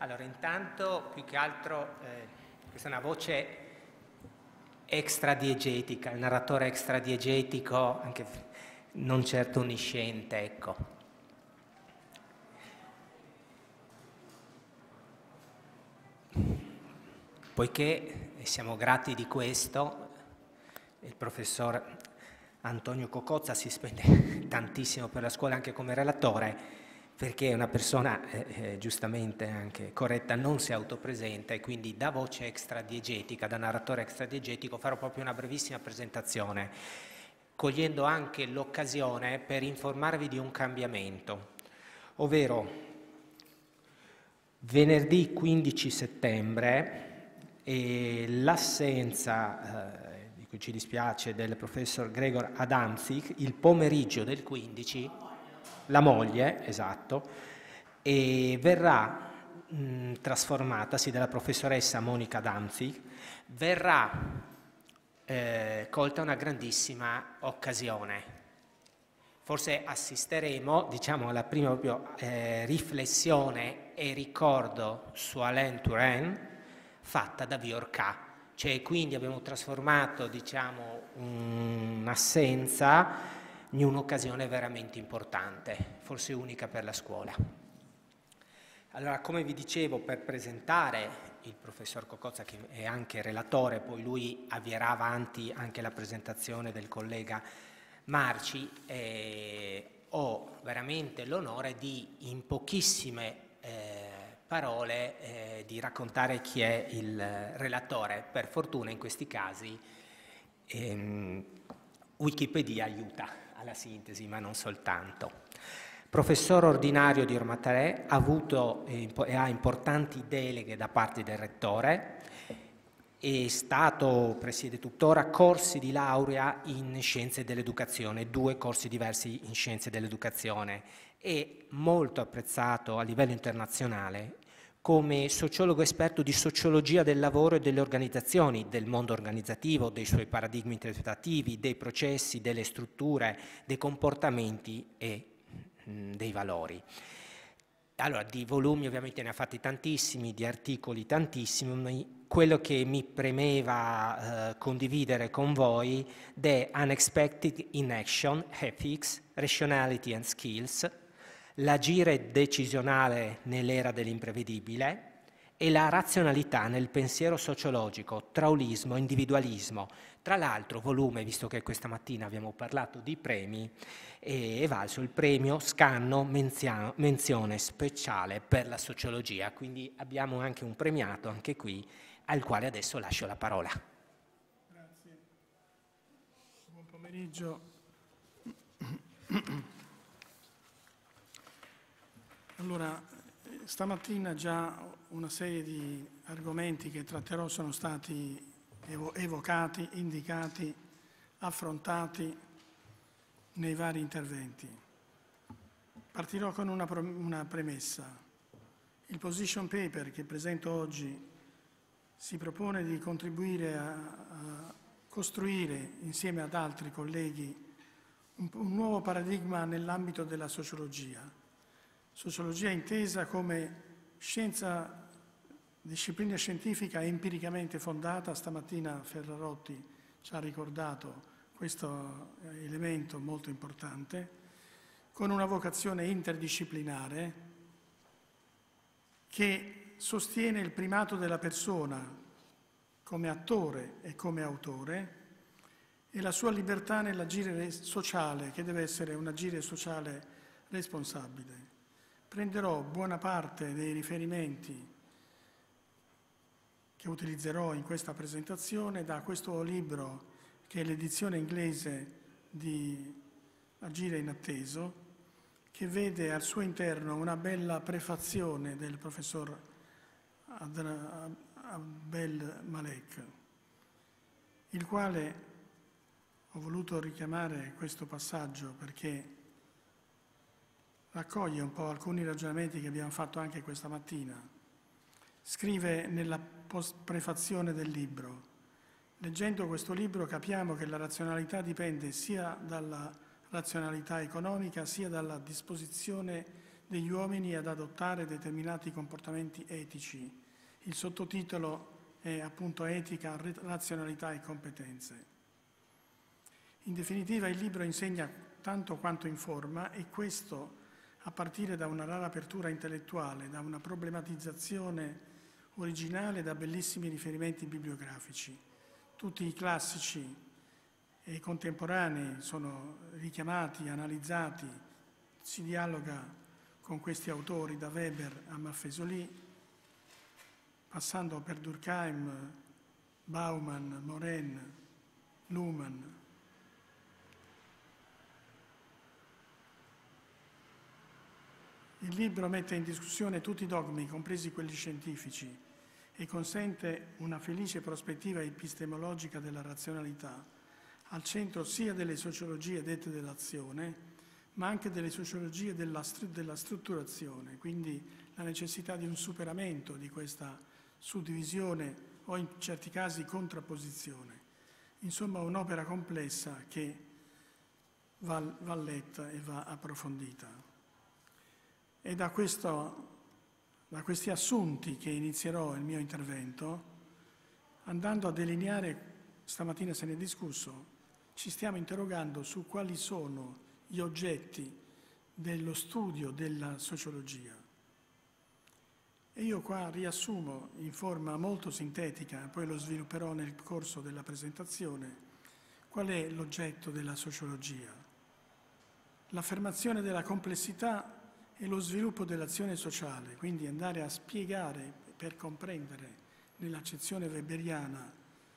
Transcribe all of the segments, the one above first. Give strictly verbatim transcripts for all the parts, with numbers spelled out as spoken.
Allora, intanto, più che altro, eh, questa è una voce extradiegetica, il narratore extradiegetico, anche non certo onnisciente, ecco. Poiché siamo grati di questo, il professor Antonio Cocozza si spende tantissimo per la scuola anche come relatore, perché è una persona eh, eh, giustamente anche corretta, non si autopresenta, e quindi da voce extradiegetica, da narratore extradiegetico, farò proprio una brevissima presentazione, cogliendo anche l'occasione per informarvi di un cambiamento, ovvero venerdì quindici settembre e l'assenza eh, di cui ci dispiace del professor Gregor Adamczyk, il pomeriggio del quindici, la moglie, esatto, e verrà mh, trasformatasi dalla professoressa Monica Adamczyk, verrà eh, colta una grandissima occasione. Forse assisteremo, diciamo, alla prima proprio eh, riflessione e ricordo su Alain Touraine fatta da Viorca. Cioè, quindi abbiamo trasformato, diciamo, un'assenza in un'occasione veramente importante, forse unica per la scuola. Allora, come vi dicevo, per presentare il professor Cocozza, che è anche relatore, poi lui avvierà avanti anche la presentazione del collega Marci, eh, ho veramente l'onore di, in pochissime eh, parole, eh, di raccontare chi è il relatore. Per fortuna in questi casi ehm, Wikipedia aiuta alla sintesi, ma non soltanto. Professore ordinario di Roma tre, ha avuto e ha importanti deleghe da parte del rettore, è stato, presiede tuttora, corsi di laurea in scienze dell'educazione, due corsi diversi in scienze dell'educazione, e molto apprezzato a livello internazionale come sociologo esperto di sociologia del lavoro e delle organizzazioni, del mondo organizzativo, dei suoi paradigmi interpretativi, dei processi, delle strutture, dei comportamenti e mh, dei valori. Allora, di volumi ovviamente ne ha fatti tantissimi, di articoli tantissimi. Quello che mi premeva eh, condividere con voi è Unexpected in Action, Ethics, Rationality and Skills, l'agire decisionale nell'era dell'imprevedibile e la razionalità nel pensiero sociologico, traulismo, individualismo. Tra l'altro, volume, visto che questa mattina abbiamo parlato di premi, è valso il premio Scanno menzione speciale per la sociologia, quindi abbiamo anche un premiato anche qui, al quale adesso lascio la parola. Grazie. Buon pomeriggio. Allora, stamattina già una serie di argomenti che tratterò sono stati evo- evocati, indicati, affrontati nei vari interventi. Partirò con una, una premessa. Il position paper che presento oggi si propone di contribuire a, a costruire, insieme ad altri colleghi, un, un nuovo paradigma nell'ambito della sociologia. Sociologia intesa come scienza, disciplina scientifica empiricamente fondata. Stamattina Ferrarotti ci ha ricordato questo elemento molto importante, con una vocazione interdisciplinare che sostiene il primato della persona come attore e come autore e la sua libertà nell'agire sociale, che deve essere un agire sociale responsabile. Prenderò buona parte dei riferimenti che utilizzerò in questa presentazione da questo libro, che è l'edizione inglese di Agire inatteso, che vede al suo interno una bella prefazione del professor Abdel Malek, il quale ho voluto richiamare questo passaggio perché raccoglie un po' alcuni ragionamenti che abbiamo fatto anche questa mattina. Scrive nella prefazione del libro: leggendo questo libro capiamo che la razionalità dipende sia dalla razionalità economica sia dalla disposizione degli uomini ad adottare determinati comportamenti etici. Il sottotitolo è appunto Etica, razionalità e competenze. In definitiva il libro insegna tanto quanto informa, e questo a partire da una rara apertura intellettuale, da una problematizzazione originale, da bellissimi riferimenti bibliografici. Tutti i classici e contemporanei sono richiamati, analizzati, si dialoga con questi autori da Weber a Maffesoli, passando per Durkheim, Bauman, Morin, Luhmann. Il libro mette in discussione tutti i dogmi, compresi quelli scientifici, e consente una felice prospettiva epistemologica della razionalità, al centro sia delle sociologie dette dell'azione, ma anche delle sociologie della, della strutturazione, quindi la necessità di un superamento di questa suddivisione o in certi casi contrapposizione. Insomma, un'opera complessa che va, va letta e va approfondita. È da, questo, da questi assunti che inizierò il mio intervento, andando a delineare, stamattina se ne è discusso, ci stiamo interrogando su quali sono gli oggetti dello studio della sociologia. E io qua riassumo in forma molto sintetica, poi lo svilupperò nel corso della presentazione, qual è l'oggetto della sociologia. L'affermazione della complessità e lo sviluppo dell'azione sociale, quindi andare a spiegare per comprendere nell'accezione weberiana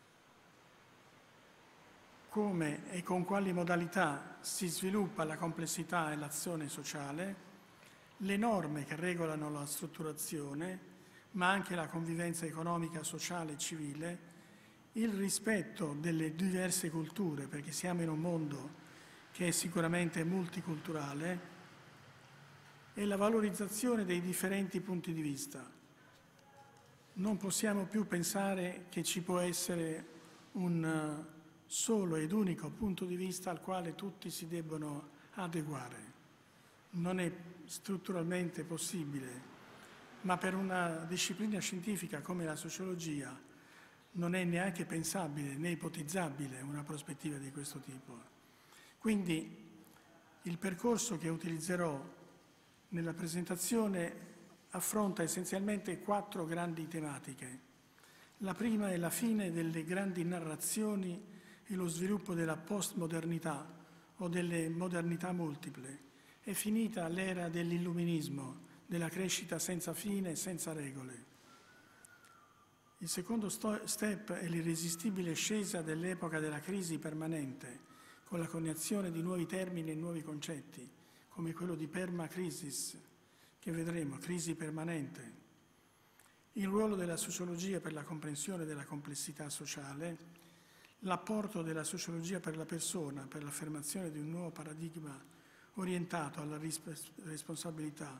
come e con quali modalità si sviluppa la complessità e l'azione sociale, le norme che regolano la strutturazione, ma anche la convivenza economica, sociale e civile, il rispetto delle diverse culture, perché siamo in un mondo che è sicuramente multiculturale, e la valorizzazione dei differenti punti di vista. Non possiamo più pensare che ci può essere un solo ed unico punto di vista al quale tutti si debbono adeguare. Non è strutturalmente possibile, ma per una disciplina scientifica come la sociologia non è neanche pensabile né ipotizzabile una prospettiva di questo tipo. Quindi il percorso che utilizzerò nella presentazione affronta essenzialmente quattro grandi tematiche. La prima è la fine delle grandi narrazioni e lo sviluppo della postmodernità o delle modernità multiple. È finita l'era dell'illuminismo, della crescita senza fine e senza regole. Il secondo step è l'irresistibile scesa dell'epoca della crisi permanente, con la coniazione di nuovi termini e nuovi concetti, come quello di permacrisis, che vedremo, crisi permanente. Il ruolo della sociologia per la comprensione della complessità sociale, l'apporto della sociologia per la persona, per l'affermazione di un nuovo paradigma orientato alla responsabilità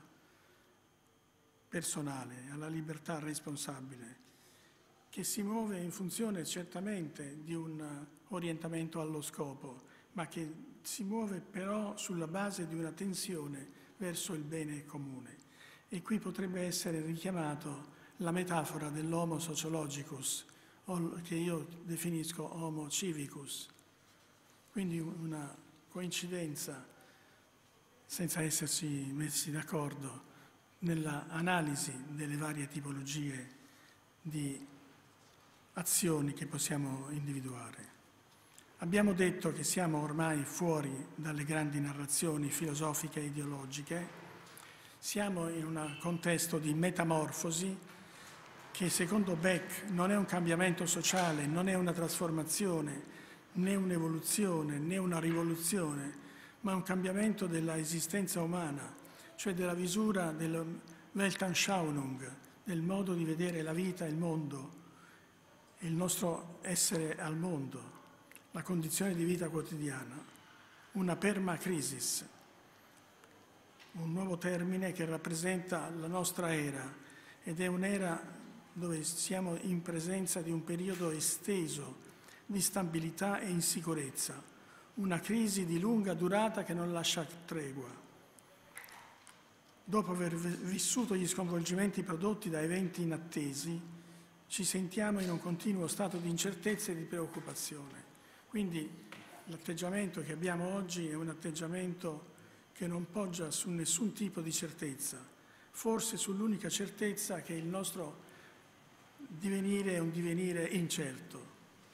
personale, alla libertà responsabile, che si muove in funzione certamente di un orientamento allo scopo, ma che si muove però sulla base di una tensione verso il bene comune. E qui potrebbe essere richiamato la metafora dell'homo sociologicus, che io definisco homo civicus, quindi una coincidenza senza essersi messi d'accordo nell'analisi delle varie tipologie di azioni che possiamo individuare. Abbiamo detto che siamo ormai fuori dalle grandi narrazioni filosofiche e ideologiche, siamo in un contesto di metamorfosi che secondo Beck non è un cambiamento sociale, non è una trasformazione, né un'evoluzione, né una rivoluzione, ma un cambiamento della esistenza umana, cioè della visura del Weltanschauung, del modo di vedere la vita e il mondo, il nostro essere al mondo, la condizione di vita quotidiana, una permacrisis, un nuovo termine che rappresenta la nostra era ed è un'era dove siamo in presenza di un periodo esteso di stabilità e insicurezza, una crisi di lunga durata che non lascia tregua. dopo aver vissuto gli sconvolgimenti prodotti da eventi inattesi, ci sentiamo in un continuo stato di incertezza e di preoccupazione. Quindi l'atteggiamento che abbiamo oggi è un atteggiamento che non poggia su nessun tipo di certezza, forse sull'unica certezza che il nostro divenire è un divenire incerto.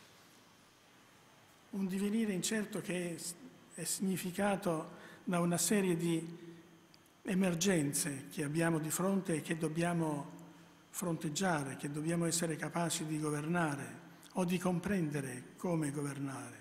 Un divenire incerto che è significato da una serie di emergenze che abbiamo di fronte e che dobbiamo fronteggiare, che dobbiamo essere capaci di governare o di comprendere come governare.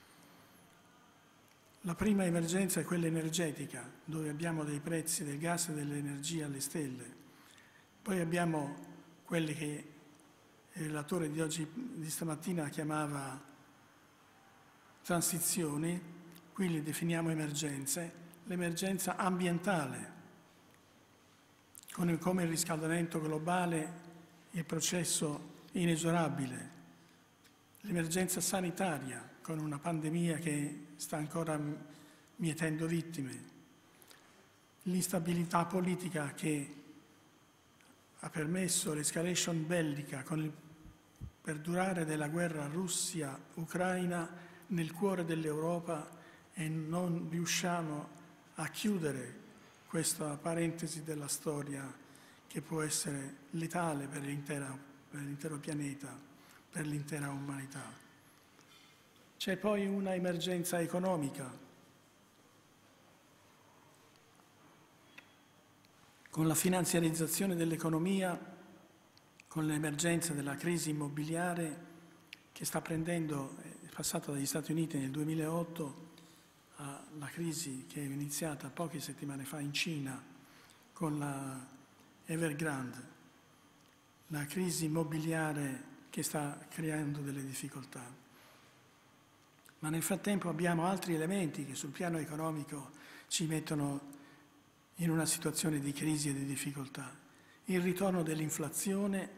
La prima emergenza è quella energetica, dove abbiamo dei prezzi del gas e dell'energia alle stelle. Poi abbiamo quelle che il relatore di oggi, di stamattina, chiamava transizioni, qui le definiamo emergenze, l'emergenza ambientale, con il, come il riscaldamento globale, il processo inesorabile, l'emergenza sanitaria, con una pandemia che sta ancora mietendo vittime, l'instabilità politica che ha permesso l'escalation bellica con il perdurare della guerra Russia-Ucraina nel cuore dell'Europa, e non riusciamo a chiudere questa parentesi della storia che può essere letale per l'intera, per l'intero pianeta, per l'intera umanità. C'è poi una emergenza economica, con la finanziarizzazione dell'economia, con l'emergenza della crisi immobiliare che sta prendendo, è passata dagli Stati Uniti nel duemilaotto alla crisi che è iniziata poche settimane fa in Cina con la Evergrande, la crisi immobiliare che sta creando delle difficoltà. Ma nel frattempo abbiamo altri elementi che sul piano economico ci mettono in una situazione di crisi e di difficoltà. Il ritorno dell'inflazione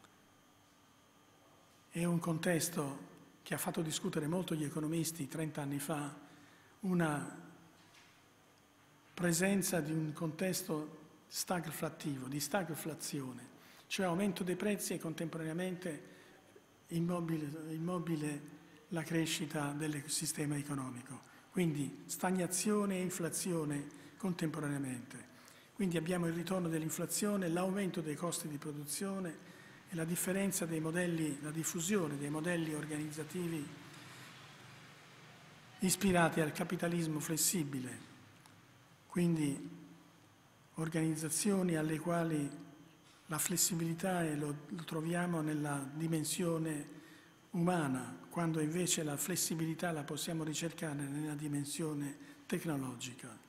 è un contesto che ha fatto discutere molto gli economisti trent'anni fa, una presenza di un contesto stagflattivo, di stagflazione, cioè aumento dei prezzi e contemporaneamente immobile, immobile la crescita del sistema economico. Quindi stagnazione e inflazione contemporaneamente. Quindi abbiamo il ritorno dell'inflazione, l'aumento dei costi di produzione e la differenza dei modelli, la diffusione dei modelli organizzativi ispirati al capitalismo flessibile, quindi organizzazioni alle quali la flessibilità e lo, lo troviamo nella dimensione umana, quando invece la flessibilità la possiamo ricercare nella dimensione tecnologica.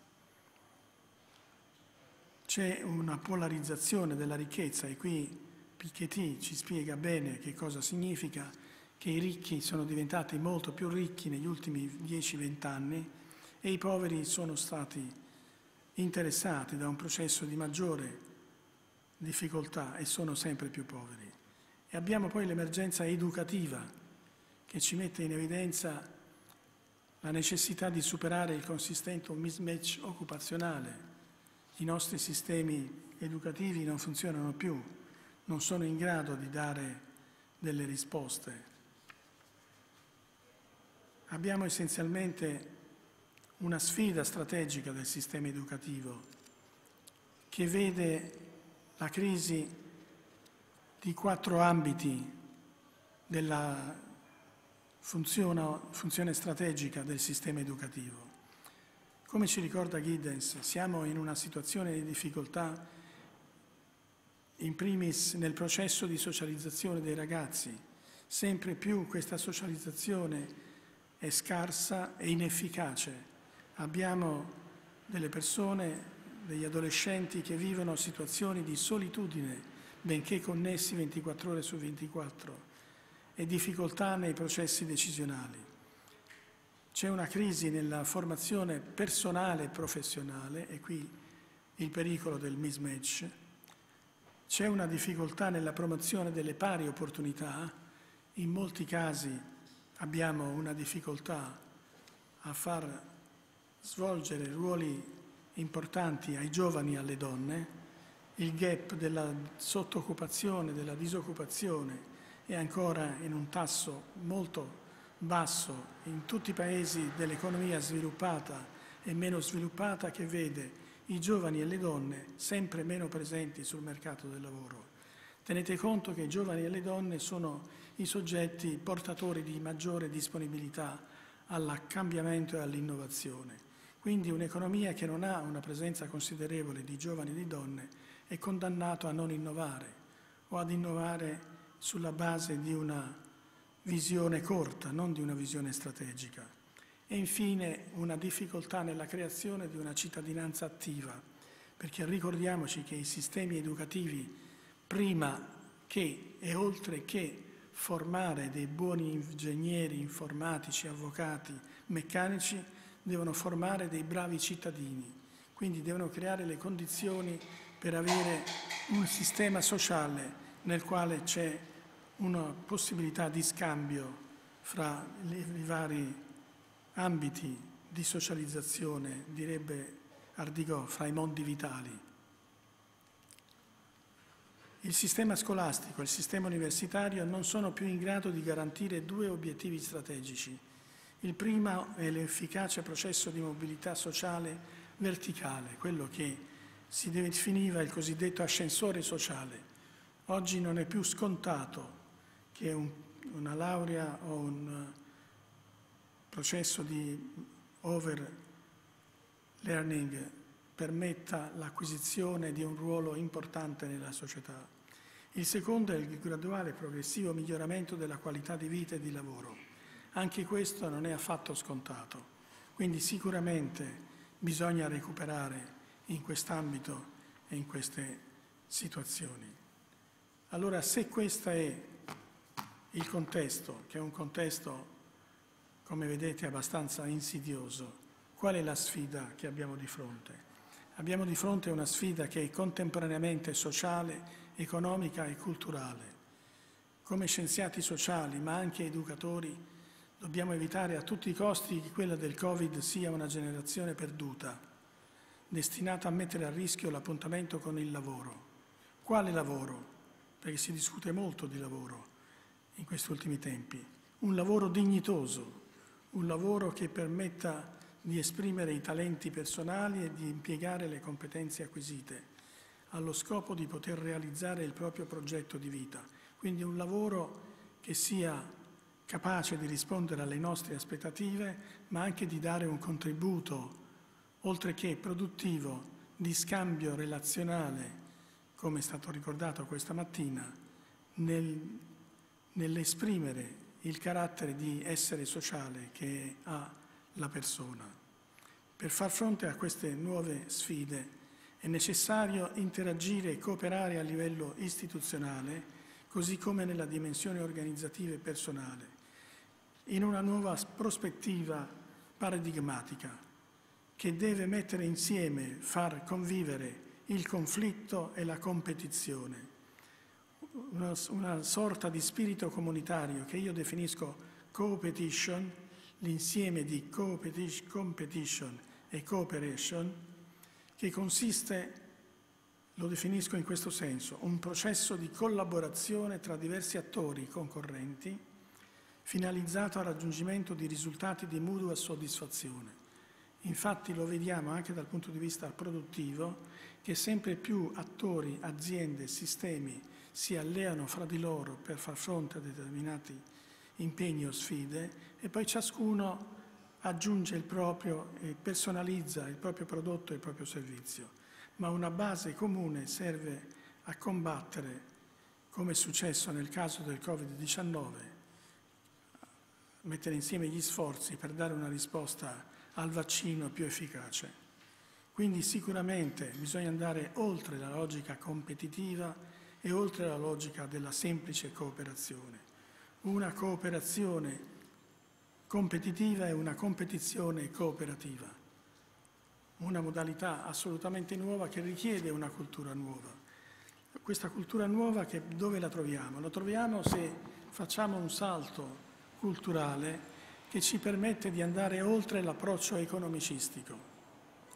C'è una polarizzazione della ricchezza e qui Piketty ci spiega bene che cosa significa, che i ricchi sono diventati molto più ricchi negli ultimi dieci venti anni e i poveri sono stati interessati da un processo di maggiore difficoltà e sono sempre più poveri. E abbiamo poi l'emergenza educativa che ci mette in evidenza la necessità di superare il consistente mismatch occupazionale. I nostri sistemi educativi non funzionano più, non sono in grado di dare delle risposte. Abbiamo essenzialmente una sfida strategica del sistema educativo che vede la crisi di quattro ambiti della funzione, funzione strategica del sistema educativo. Come ci ricorda Giddens, siamo in una situazione di difficoltà in primis nel processo di socializzazione dei ragazzi. Sempre più questa socializzazione è scarsa e inefficace. Abbiamo delle persone, degli adolescenti che vivono situazioni di solitudine, benché connessi ventiquattro ore su ventiquattro, e difficoltà nei processi decisionali. C'è una crisi nella formazione personale e professionale, e qui il pericolo del mismatch. C'è una difficoltà nella promozione delle pari opportunità. In molti casi abbiamo una difficoltà a far svolgere ruoli importanti ai giovani e alle donne. Il gap della sottoccupazione, della disoccupazione è ancora in un tasso molto basso in tutti i paesi dell'economia sviluppata e meno sviluppata, che vede i giovani e le donne sempre meno presenti sul mercato del lavoro. Tenete conto che i giovani e le donne sono i soggetti portatori di maggiore disponibilità al cambiamento e all'innovazione. Quindi un'economia che non ha una presenza considerevole di giovani e di donne è condannato a non innovare o ad innovare sulla base di una visione corta, non di una visione strategica. E infine una difficoltà nella creazione di una cittadinanza attiva, perché ricordiamoci che i sistemi educativi, prima che e oltre che formare dei buoni ingegneri, informatici, avvocati, meccanici, devono formare dei bravi cittadini, quindi devono creare le condizioni per avere un sistema sociale nel quale c'è una possibilità di scambio fra i vari ambiti di socializzazione, direbbe Ardigò, fra i mondi vitali. Il sistema scolastico e il sistema universitario non sono più in grado di garantire due obiettivi strategici. Il primo è l'efficace processo di mobilità sociale verticale, quello che si definiva il cosiddetto ascensore sociale. Oggi non è più scontato che un, una laurea o un processo di over-learning permetta l'acquisizione di un ruolo importante nella società. Il secondo è il graduale e progressivo miglioramento della qualità di vita e di lavoro. Anche questo non è affatto scontato, quindi sicuramente bisogna recuperare in quest'ambito e in queste situazioni. Allora, se questo è il contesto, che è un contesto, come vedete, abbastanza insidioso, qual è la sfida che abbiamo di fronte? Abbiamo di fronte una sfida che è contemporaneamente sociale, economica e culturale. Come scienziati sociali, ma anche educatori, dobbiamo evitare a tutti i costi che quella del Covid sia una generazione perduta, destinata a mettere a rischio l'appuntamento con il lavoro. Quale lavoro? Perché si discute molto di lavoro in questi ultimi tempi. Un lavoro dignitoso, un lavoro che permetta di esprimere i talenti personali e di impiegare le competenze acquisite allo scopo di poter realizzare il proprio progetto di vita. Quindi un lavoro che sia capace di rispondere alle nostre aspettative, ma anche di dare un contributo, oltre che produttivo, di scambio relazionale, come è stato ricordato questa mattina, nel, nell'esprimere il carattere di essere sociale che ha la persona. Per far fronte a queste nuove sfide è necessario interagire e cooperare a livello istituzionale, così come nella dimensione organizzativa e personale, in una nuova prospettiva paradigmatica che deve mettere insieme, far convivere il conflitto e la competizione, una, una sorta di spirito comunitario che io definisco co-petition, l'insieme di competition e cooperation, che consiste, lo definisco in questo senso, un processo di collaborazione tra diversi attori concorrenti finalizzato al raggiungimento di risultati di mutua soddisfazione. Infatti lo vediamo anche dal punto di vista produttivo che sempre più attori, aziende, sistemi si alleano fra di loro per far fronte a determinati impegni o sfide e poi ciascuno aggiunge il proprio e personalizza il proprio prodotto e il proprio servizio. Ma una base comune serve a combattere, come è successo nel caso del Covid diciannove, mettere insieme gli sforzi per dare una risposta al vaccino più efficace. Quindi sicuramente bisogna andare oltre la logica competitiva e oltre la logica della semplice cooperazione. Una cooperazione competitiva e una competizione cooperativa. Una modalità assolutamente nuova che richiede una cultura nuova. Questa cultura nuova che dove la troviamo? La troviamo se facciamo un salto culturale che ci permette di andare oltre l'approccio economicistico.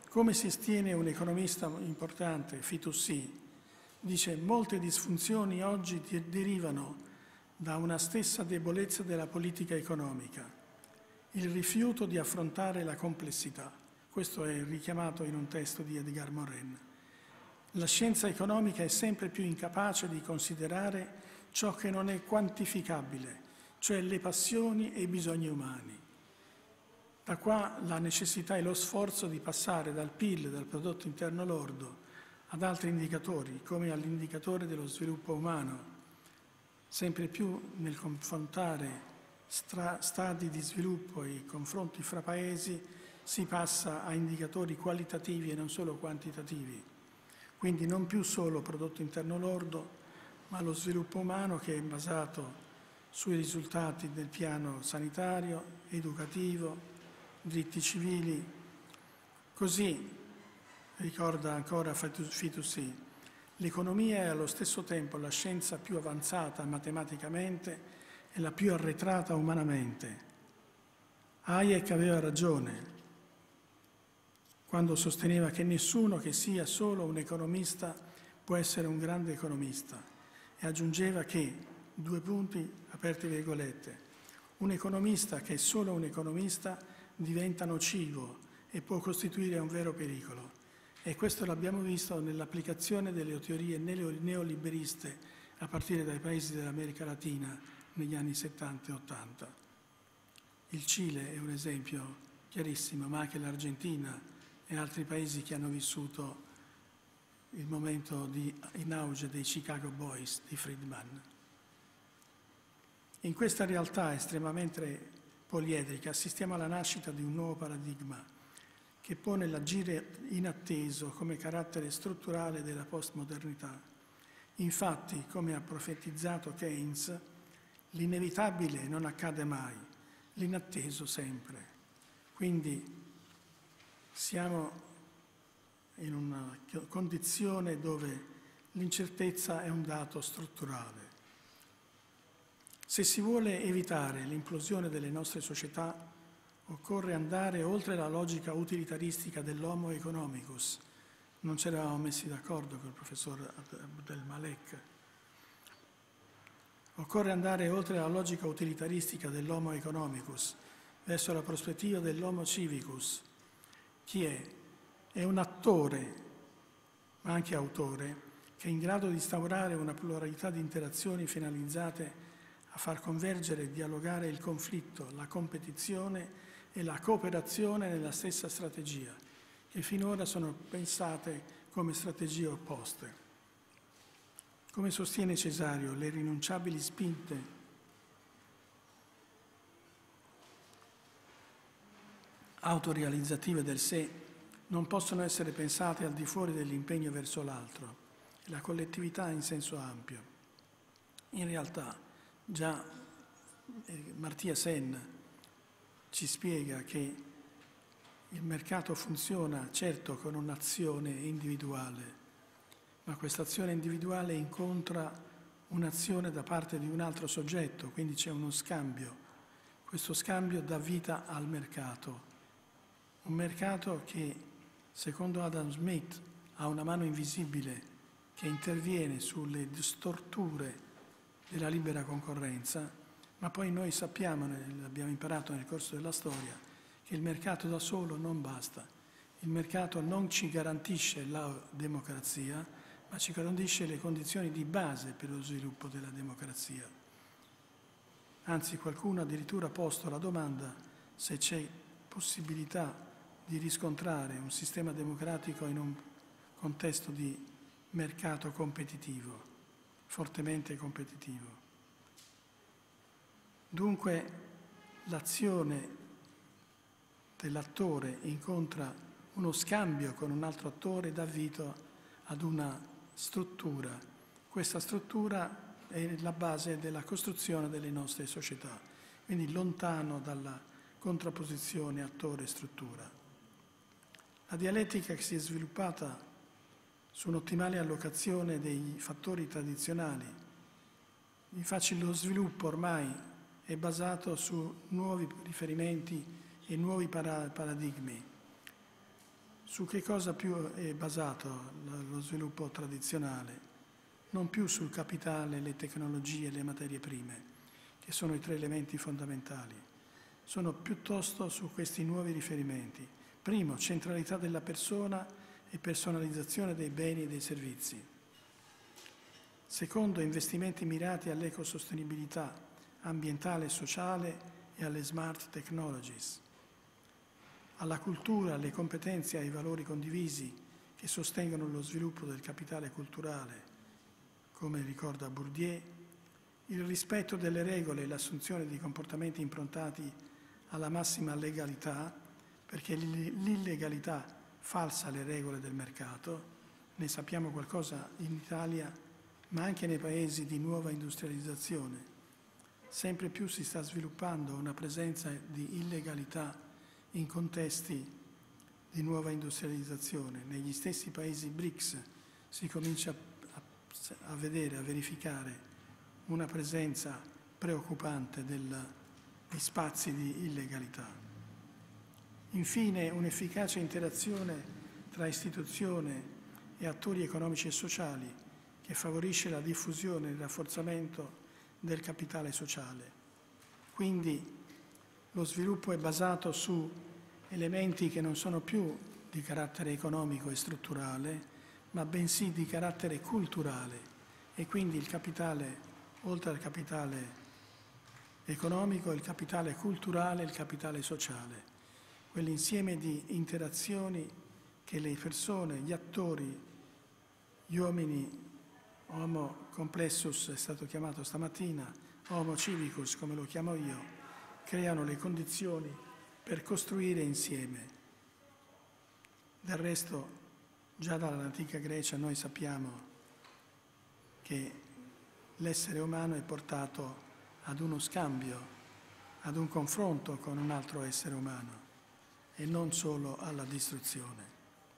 Come sostiene un economista importante, Fitoussi, dice: molte disfunzioni oggi derivano da una stessa debolezza della politica economica, il rifiuto di affrontare la complessità. Questo è richiamato in un testo di Edgar Morin. La scienza economica è sempre più incapace di considerare ciò che non è quantificabile, cioè le passioni e i bisogni umani. Da qua la necessità e lo sforzo di passare dal P I L, dal prodotto interno lordo, ad altri indicatori, come all'indicatore dello sviluppo umano. Sempre più nel confrontare stra- stadi di sviluppo e confronti fra paesi si passa a indicatori qualitativi e non solo quantitativi. Quindi non più solo prodotto interno lordo, ma lo sviluppo umano che è basato sui risultati del piano sanitario, educativo, diritti civili. Così, ricorda ancora Fitoussi, l'economia è allo stesso tempo la scienza più avanzata matematicamente e la più arretrata umanamente. Hayek aveva ragione quando sosteneva che nessuno che sia solo un economista può essere un grande economista, e aggiungeva che, due punti, aperte virgolette, un economista che è solo un economista diventa nocivo e può costituire un vero pericolo. E questo l'abbiamo visto nell'applicazione delle teorie neoliberiste a partire dai paesi dell'America Latina negli anni settanta e ottanta. Il Cile è un esempio chiarissimo, ma anche l'Argentina e altri paesi che hanno vissuto il momento di, in auge dei Chicago Boys di Friedman. In questa realtà estremamente poliedrica assistiamo alla nascita di un nuovo paradigma che pone l'agire inatteso come carattere strutturale della postmodernità. Infatti, come ha profetizzato Keynes, l'inevitabile non accade mai, l'inatteso sempre. Quindi siamo in una condizione dove l'incertezza è un dato strutturale. Se si vuole evitare l'implosione delle nostre società, occorre andare oltre la logica utilitaristica dell'homo economicus. Non ci eravamo messi d'accordo con il professor Abdelmalek. Occorre andare oltre la logica utilitaristica dell'homo economicus, verso la prospettiva dell'homo civicus. Chi è? È un attore, ma anche autore, che è in grado di instaurare una pluralità di interazioni finalizzate a far convergere e dialogare il conflitto, la competizione e la cooperazione nella stessa strategia, che finora sono pensate come strategie opposte. Come sostiene Cesario, le rinunciabili spinte autorealizzative del sé non possono essere pensate al di fuori dell'impegno verso l'altro, la collettività in senso ampio. In realtà, già Amartya Sen ci spiega che il mercato funziona certo con un'azione individuale, ma questa azione individuale incontra un'azione da parte di un altro soggetto, quindi c'è uno scambio. Questo scambio dà vita al mercato, un mercato che, secondo Adam Smith, ha una mano invisibile che interviene sulle storture della libera concorrenza, ma poi noi sappiamo, l'abbiamo imparato nel corso della storia, che il mercato da solo non basta. Il mercato non ci garantisce la democrazia, ma ci garantisce le condizioni di base per lo sviluppo della democrazia. Anzi, qualcuno addirittura ha posto la domanda se c'è possibilità di riscontrare un sistema democratico in un contesto di mercato competitivo, fortemente competitivo. Dunque l'azione dell'attore incontra uno scambio con un altro attore, dà vita ad una struttura. Questa struttura è la base della costruzione delle nostre società, quindi lontano dalla contrapposizione attore-struttura. La dialettica che si è sviluppata su un'ottimale allocazione dei fattori tradizionali, infatti lo sviluppo ormai è basato su nuovi riferimenti e nuovi paradigmi, su che cosa più è basato lo sviluppo tradizionale? Non più sul capitale, le tecnologie, le materie prime, che sono i tre elementi fondamentali. Sono piuttosto su questi nuovi riferimenti. Primo, centralità della persona e personalizzazione dei beni e dei servizi. Secondo, investimenti mirati all'ecosostenibilità ambientale e sociale e alle smart technologies, alla cultura, alle competenze e ai valori condivisi che sostengono lo sviluppo del capitale culturale, come ricorda Bourdieu, il rispetto delle regole e l'assunzione di comportamenti improntati alla massima legalità, perché l'illegalità falsa le regole del mercato, ne sappiamo qualcosa in Italia, ma anche nei paesi di nuova industrializzazione. Sempre più si sta sviluppando una presenza di illegalità in contesti di nuova industrializzazione. Negli stessi paesi B R I C S si comincia a, a vedere, a verificare una presenza preoccupante del, di spazi di illegalità. Infine, un'efficace interazione tra istituzione e attori economici e sociali che favorisce la diffusione e il rafforzamento del capitale sociale. Quindi lo sviluppo è basato su elementi che non sono più di carattere economico e strutturale, ma bensì di carattere culturale, e quindi il capitale, oltre al capitale economico, il capitale culturale e il capitale sociale, quell'insieme di interazioni che le persone, gli attori, gli uomini, homo complexus è stato chiamato stamattina, homo civicus come lo chiamo io, creano le condizioni per costruire insieme. Del resto, già dall'antica Grecia noi sappiamo che l'essere umano è portato ad uno scambio, ad un confronto con un altro essere umano e non solo alla distruzione.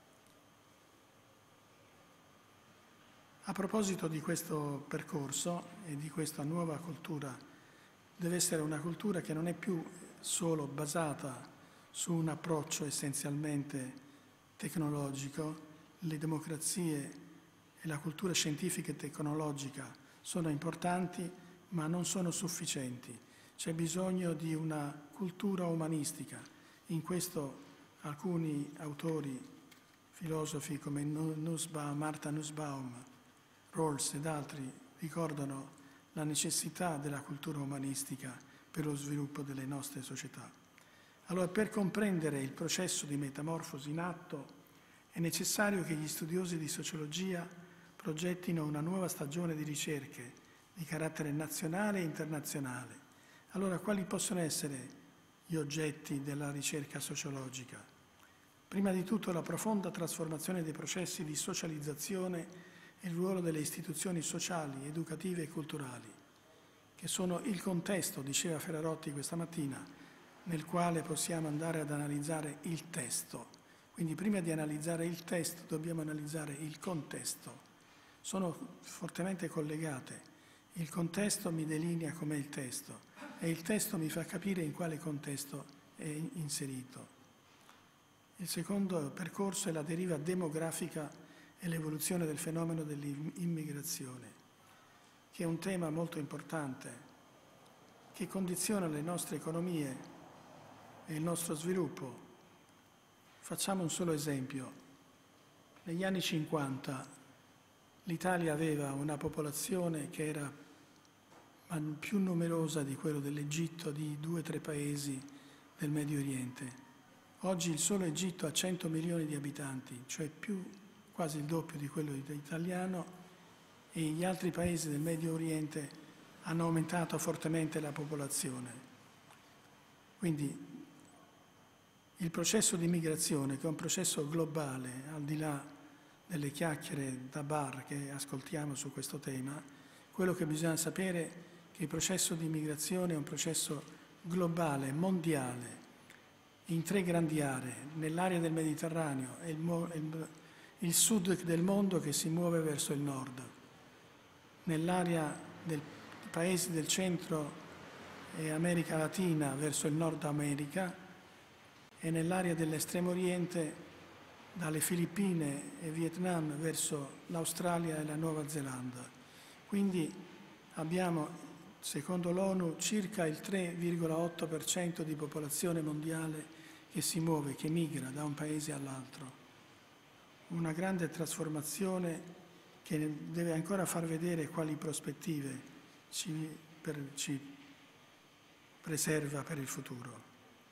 A proposito di questo percorso e di questa nuova cultura, deve essere una cultura che non è più solo basata su un approccio essenzialmente tecnologico. Le democrazie e la cultura scientifica e tecnologica sono importanti, ma non sono sufficienti. C'è bisogno di una cultura umanistica. In questo alcuni autori, filosofi come Nussbaum, Martha Nussbaum, Rawls ed altri ricordano la necessità della cultura umanistica per lo sviluppo delle nostre società. Allora, per comprendere il processo di metamorfosi in atto, è necessario che gli studiosi di sociologia progettino una nuova stagione di ricerche di carattere nazionale e internazionale. Allora, quali possono essere gli oggetti della ricerca sociologica? Prima di tutto la profonda trasformazione dei processi di socializzazione e il ruolo delle istituzioni sociali, educative e culturali, che sono il contesto, diceva Ferrarotti questa mattina, nel quale possiamo andare ad analizzare il testo. Quindi prima di analizzare il testo dobbiamo analizzare il contesto. Sono fortemente collegate. Il contesto mi delinea com'è il testo e il testo mi fa capire in quale contesto è inserito. Il secondo percorso è la deriva demografica e l'evoluzione del fenomeno dell'immigrazione, che è un tema molto importante, che condiziona le nostre economie e il nostro sviluppo. Facciamo un solo esempio. Negli anni cinquanta l'Italia aveva una popolazione che era più numerosa di quello dell'Egitto, di due o tre paesi del Medio Oriente. Oggi il solo Egitto ha cento milioni di abitanti, cioè più quasi il doppio di quello italiano, e gli altri paesi del Medio Oriente hanno aumentato fortemente la popolazione. Quindi il processo di migrazione, che è un processo globale, al di là delle chiacchiere da bar che ascoltiamo su questo tema, quello che bisogna sapere è che il processo di migrazione è un processo globale, mondiale, in tre grandi aree, nell'area del Mediterraneo e il il sud del mondo che si muove verso il nord, nell'area dei paesi del centro e America Latina verso il Nord America e nell'area dell'estremo oriente dalle Filippine e Vietnam verso l'Australia e la Nuova Zelanda. Quindi abbiamo, secondo l'ONU, circa il tre virgola otto per cento di popolazione mondiale che si muove, che migra da un paese all'altro. Una grande trasformazione che deve ancora far vedere quali prospettive ci, per, ci preserva per il futuro.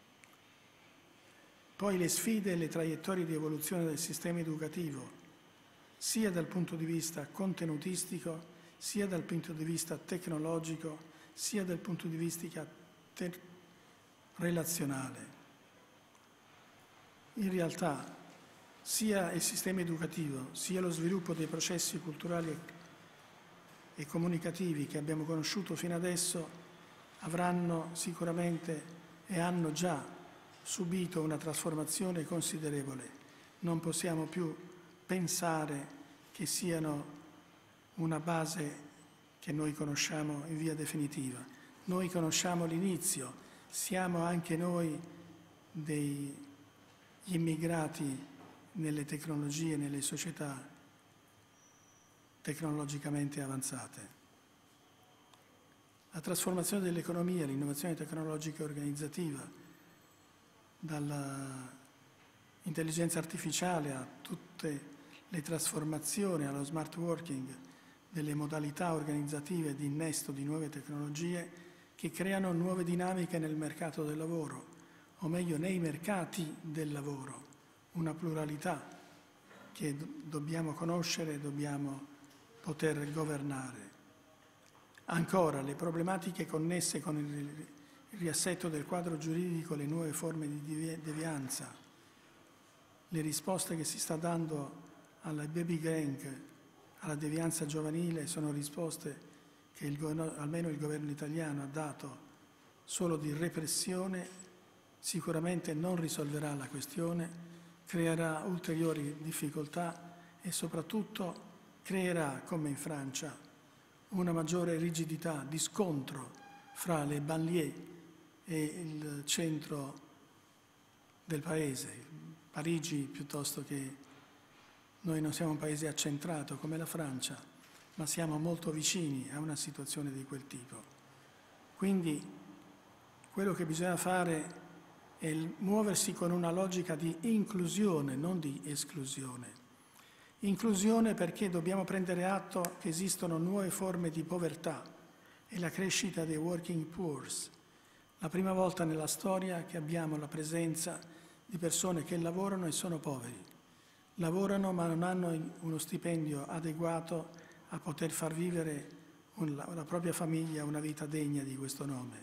Poi le sfide e le traiettorie di evoluzione del sistema educativo, sia dal punto di vista contenutistico, sia dal punto di vista tecnologico, sia dal punto di vista relazionale. In realtà, sia il sistema educativo, sia lo sviluppo dei processi culturali e comunicativi che abbiamo conosciuto fino adesso avranno sicuramente e hanno già subito una trasformazione considerevole. Non possiamo più pensare che siano una base che noi conosciamo in via definitiva. Noi conosciamo l'inizio, siamo anche noi degli immigrati nelle tecnologie, nelle società tecnologicamente avanzate. La trasformazione dell'economia, l'innovazione tecnologica e organizzativa, dall'intelligenza artificiale a tutte le trasformazioni, allo smart working, delle modalità organizzative di innesto di nuove tecnologie che creano nuove dinamiche nel mercato del lavoro, o meglio nei mercati del lavoro, una pluralità che dobbiamo conoscere e dobbiamo poter governare. Ancora, le problematiche connesse con il riassetto del quadro giuridico, le nuove forme di devianza, le risposte che si sta dando alla baby gang, alla devianza giovanile, sono risposte che il governo, almeno il governo italiano ha dato solo di repressione, sicuramente non risolverà la questione, creerà ulteriori difficoltà e soprattutto creerà, come in Francia, una maggiore rigidità di scontro fra le banlieue e il centro del paese, Parigi piuttosto che... Noi non siamo un paese accentrato come la Francia, ma siamo molto vicini a una situazione di quel tipo. Quindi quello che bisogna fare è muoversi con una logica di inclusione, non di esclusione. Inclusione perché dobbiamo prendere atto che esistono nuove forme di povertà e la crescita dei working poor. La prima volta nella storia che abbiamo la presenza di persone che lavorano e sono poveri. Lavorano ma non hanno uno stipendio adeguato a poter far vivere la propria famiglia una vita degna di questo nome.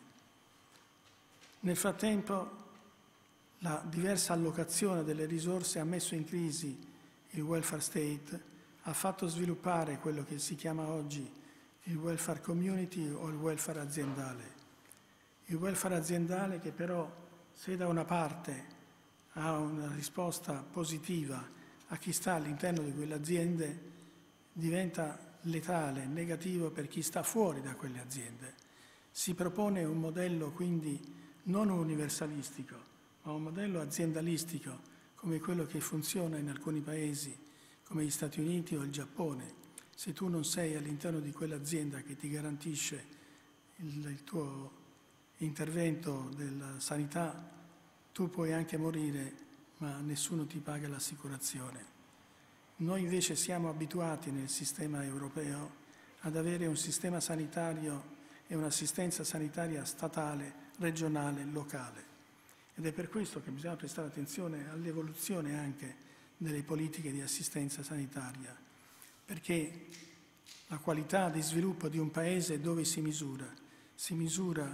Nel frattempo la diversa allocazione delle risorse ha messo in crisi il welfare state, ha fatto sviluppare quello che si chiama oggi il welfare community o il welfare aziendale. Il welfare aziendale che però, se da una parte ha una risposta positiva a chi sta all'interno di quelle aziende, diventa letale, negativo per chi sta fuori da quelle aziende. Si propone un modello quindi non universalistico, ma un modello aziendalistico come quello che funziona in alcuni paesi come gli Stati Uniti o il Giappone. Se tu non sei all'interno di quell'azienda che ti garantisce il, il tuo intervento della sanità, tu puoi anche morire ma nessuno ti paga l'assicurazione. Noi invece siamo abituati nel sistema europeo ad avere un sistema sanitario e un'assistenza sanitaria statale, regionale, locale. Ed è per questo che bisogna prestare attenzione all'evoluzione anche delle politiche di assistenza sanitaria, perché la qualità di sviluppo di un paese dove si misura? Si misura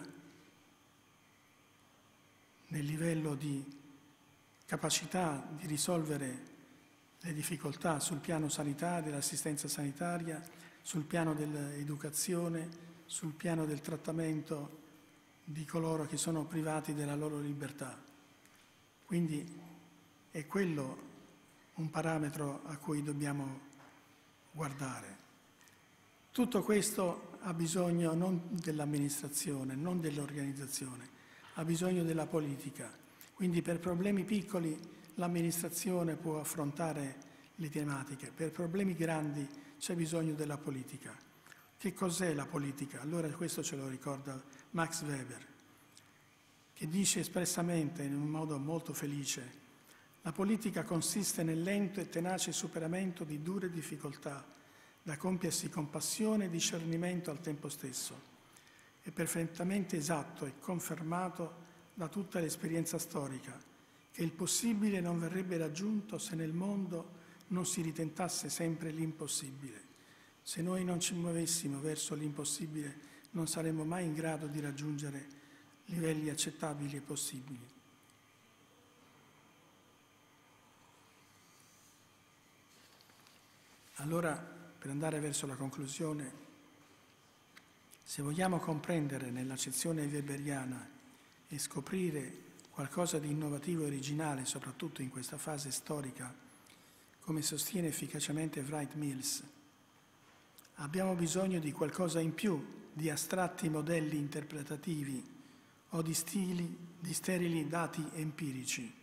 nel livello di capacità di risolvere le difficoltà sul piano sanitario, dell'assistenza sanitaria, sul piano dell'educazione, sul piano del trattamento di coloro che sono privati della loro libertà. Quindi è quello un parametro a cui dobbiamo guardare. Tutto questo ha bisogno non dell'amministrazione, non dell'organizzazione, ha bisogno della politica. Quindi per problemi piccoli l'amministrazione può affrontare le tematiche. Per problemi grandi c'è bisogno della politica. Che cos'è la politica? Allora questo ce lo ricorda Max Weber, che dice espressamente in un modo molto felice: la politica consiste nel lento e tenace superamento di dure difficoltà, da compiersi con passione e discernimento al tempo stesso. È perfettamente esatto e confermato da tutta l'esperienza storica che il possibile non verrebbe raggiunto se nel mondo non si ritentasse sempre l'impossibile. Se noi non ci muovessimo verso l'impossibile non saremmo mai in grado di raggiungere livelli accettabili e possibili. Allora, per andare verso la conclusione, se vogliamo comprendere nell'accezione weberiana e scoprire qualcosa di innovativo e originale, soprattutto in questa fase storica, come sostiene efficacemente Wright Mills, abbiamo bisogno di qualcosa in più di astratti modelli interpretativi o di stili, di sterili dati empirici.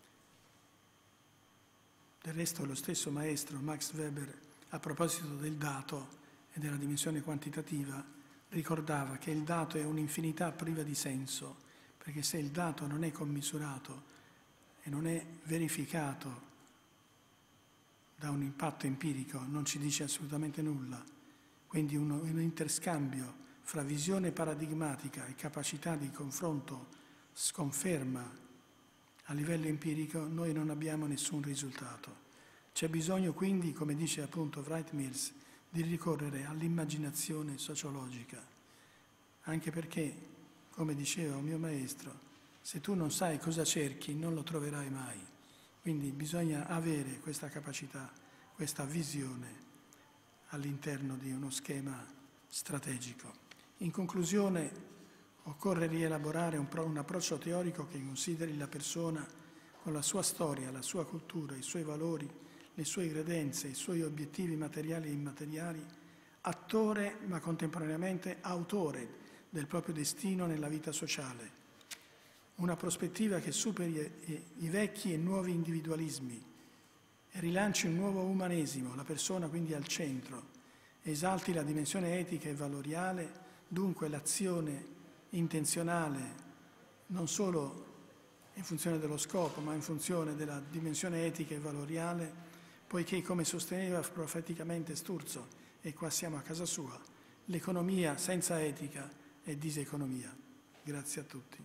Del resto lo stesso maestro Max Weber, a proposito del dato e della dimensione quantitativa, ricordava che il dato è un'infinità priva di senso, perché se il dato non è commisurato e non è verificato da un impatto empirico, non ci dice assolutamente nulla. Quindi un, un interscambio fra visione paradigmatica e capacità di confronto sconferma a livello empirico, noi non abbiamo nessun risultato. C'è bisogno quindi, come dice appunto Wright Mills, di ricorrere all'immaginazione sociologica, anche perché, come diceva un mio maestro, se tu non sai cosa cerchi non lo troverai mai. Quindi bisogna avere questa capacità, questa visione all'interno di uno schema strategico. In conclusione, occorre rielaborare un, pro, un approccio teorico che consideri la persona con la sua storia, la sua cultura, i suoi valori, le sue credenze, i suoi obiettivi materiali e immateriali, attore ma contemporaneamente autore del proprio destino nella vita sociale. Una prospettiva che superi i vecchi e nuovi individualismi e rilanci un nuovo umanesimo, la persona quindi al centro, esalti la dimensione etica e valoriale, dunque l'azione intenzionale non solo in funzione dello scopo, ma in funzione della dimensione etica e valoriale, poiché, come sosteneva profeticamente Sturzo, e qua siamo a casa sua, l'economia senza etica è diseconomia. Grazie a tutti.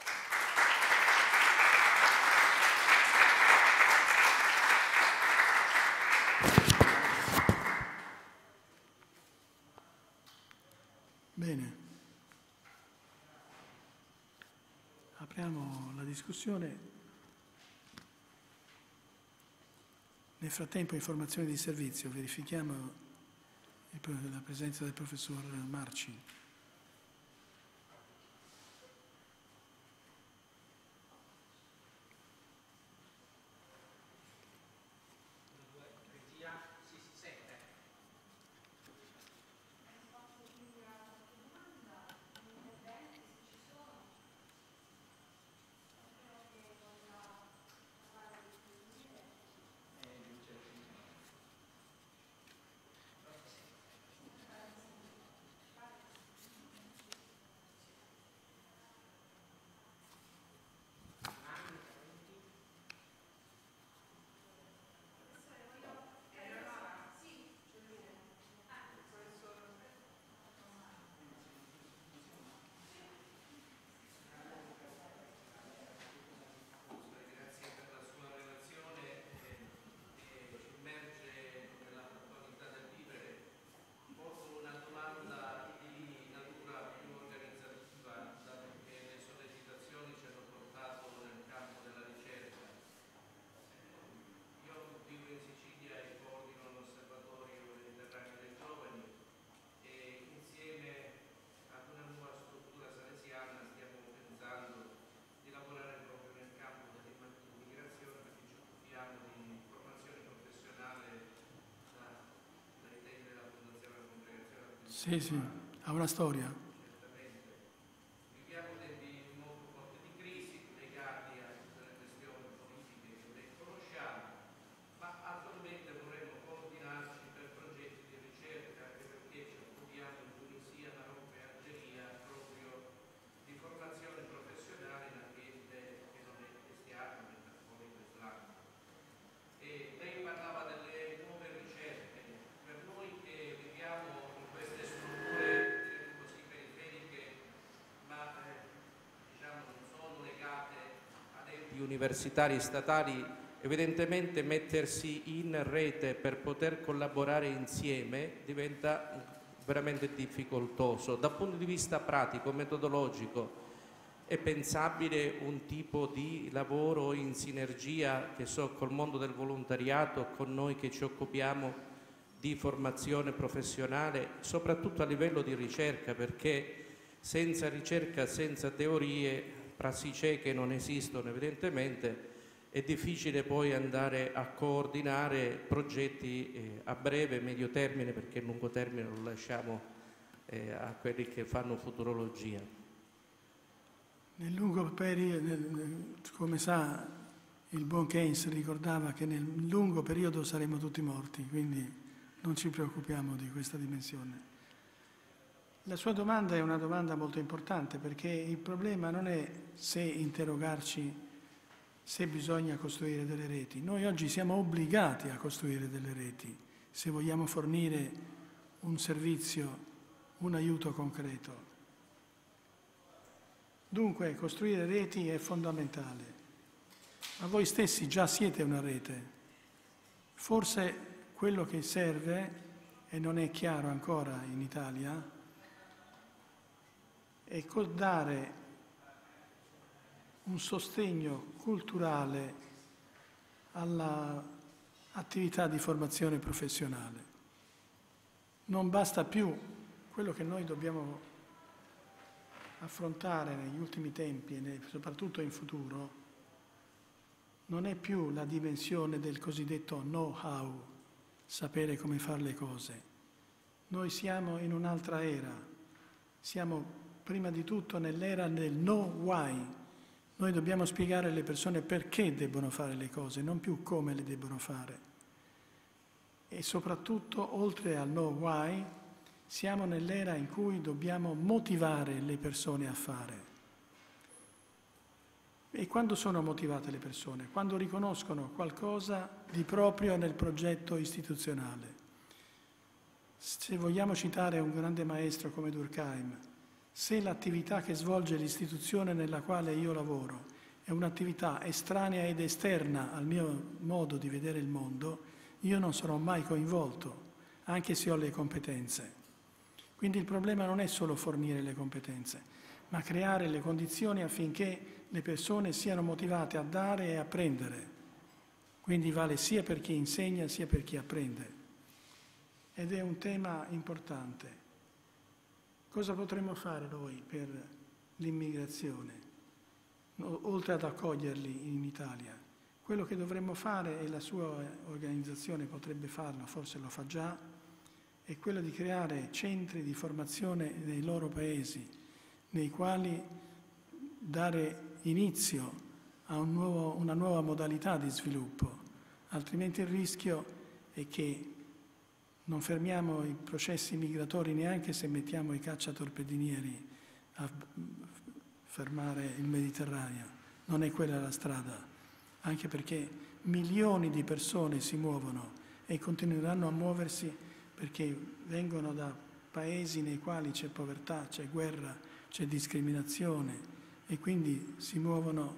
Bene. Apriamo la discussione. Nel frattempo, informazioni di servizio. Verifichiamo la presenza del professor Marci. Sì, sì, ha una storia. Viviamo tempi molto forti di crisi legati a tutte le questioni politiche che enti universitari statali, evidentemente mettersi in rete per poter collaborare insieme diventa veramente difficoltoso. Dal punto di vista pratico, metodologico, è pensabile un tipo di lavoro in sinergia, che so, col mondo del volontariato, con noi che ci occupiamo di formazione professionale, soprattutto a livello di ricerca, perché senza ricerca, senza teorie, prassi cieche non esistono evidentemente, è difficile poi andare a coordinare progetti eh, a breve e medio termine, perché il lungo termine lo lasciamo eh, a quelli che fanno futurologia. Nel lungo periodo, come sa, il buon Keynes ricordava che nel lungo periodo saremo tutti morti, quindi non ci preoccupiamo di questa dimensione. La sua domanda è una domanda molto importante, perché il problema non è se interrogarci se bisogna costruire delle reti. Noi oggi siamo obbligati a costruire delle reti se vogliamo fornire un servizio, un aiuto concreto. Dunque, costruire reti è fondamentale. Ma voi stessi già siete una rete. Forse quello che serve, e non è chiaro ancora in Italia, è dare un sostegno culturale all'attività di formazione professionale. Non basta più quello che noi dobbiamo affrontare negli ultimi tempi e soprattutto in futuro, non è più la dimensione del cosiddetto know-how, sapere come fare le cose. Noi siamo in un'altra era, siamo prima di tutto nell'era del know why. Noi dobbiamo spiegare alle persone perché debbono fare le cose, non più come le debbono fare. E soprattutto, oltre al know why, siamo nell'era in cui dobbiamo motivare le persone a fare. E quando sono motivate le persone? Quando riconoscono qualcosa di proprio nel progetto istituzionale. Se vogliamo citare un grande maestro come Durkheim, se l'attività che svolge l'istituzione nella quale io lavoro è un'attività estranea ed esterna al mio modo di vedere il mondo, io non sarò mai coinvolto, anche se ho le competenze. Quindi il problema non è solo fornire le competenze, ma creare le condizioni affinché le persone siano motivate a dare e a prendere. Quindi vale sia per chi insegna sia per chi apprende. Ed è un tema importante. Cosa potremmo fare noi per l'immigrazione, oltre ad accoglierli in Italia? Quello che dovremmo fare, e la sua organizzazione potrebbe farlo, forse lo fa già, è quello di creare centri di formazione nei loro paesi, nei quali dare inizio a un nuovo, una nuova modalità di sviluppo, altrimenti il rischio è che non fermiamo i processi migratori neanche se mettiamo i cacciatorpedinieri a fermare il Mediterraneo. Non è quella la strada, anche perché milioni di persone si muovono e continueranno a muoversi perché vengono da paesi nei quali c'è povertà, c'è guerra, c'è discriminazione e quindi si muovono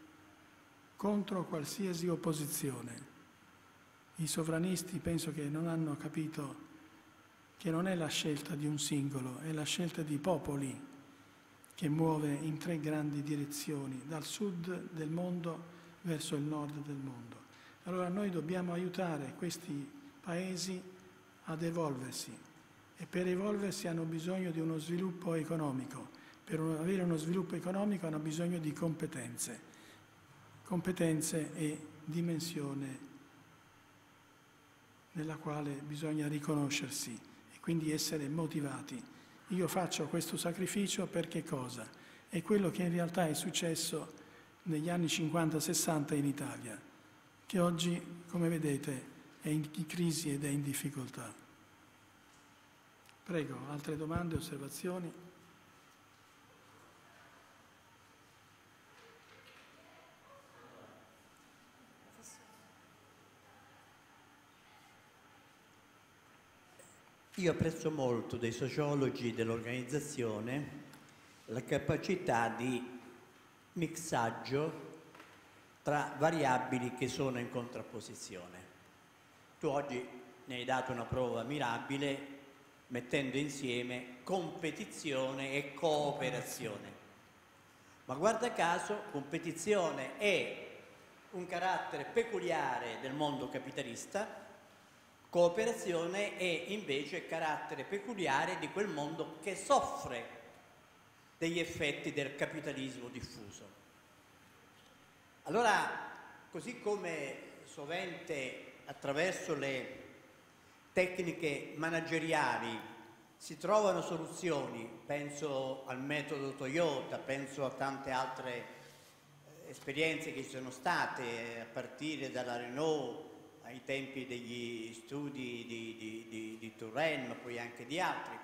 contro qualsiasi opposizione. I sovranisti penso che non hanno capito che non è la scelta di un singolo, è la scelta di popoli che muove in tre grandi direzioni, dal sud del mondo verso il nord del mondo. Allora noi dobbiamo aiutare questi paesi ad evolversi e per evolversi hanno bisogno di uno sviluppo economico. Per avere uno sviluppo economico hanno bisogno di competenze, competenze e dimensione nella quale bisogna riconoscersi e quindi essere motivati. Io faccio questo sacrificio per che cosa? È quello che in realtà è successo negli anni cinquanta sessanta in Italia, che oggi, come vedete, è in crisi ed è in difficoltà. Prego, altre domande, osservazioni? Io apprezzo molto dei sociologi dell'organizzazione la capacità di mixaggio tra variabili che sono in contrapposizione. Tu oggi ne hai dato una prova mirabile mettendo insieme competizione e cooperazione. Ma guarda caso, competizione è un carattere peculiare del mondo capitalista, cooperazione è invece carattere peculiare di quel mondo che soffre degli effetti del capitalismo diffuso. Allora, così come sovente attraverso le tecniche manageriali si trovano soluzioni, penso al metodo Toyota, penso a tante altre esperienze che ci sono state a partire dalla Renault ai tempi degli studi di, di, di, di Turenne, ma poi anche di altri.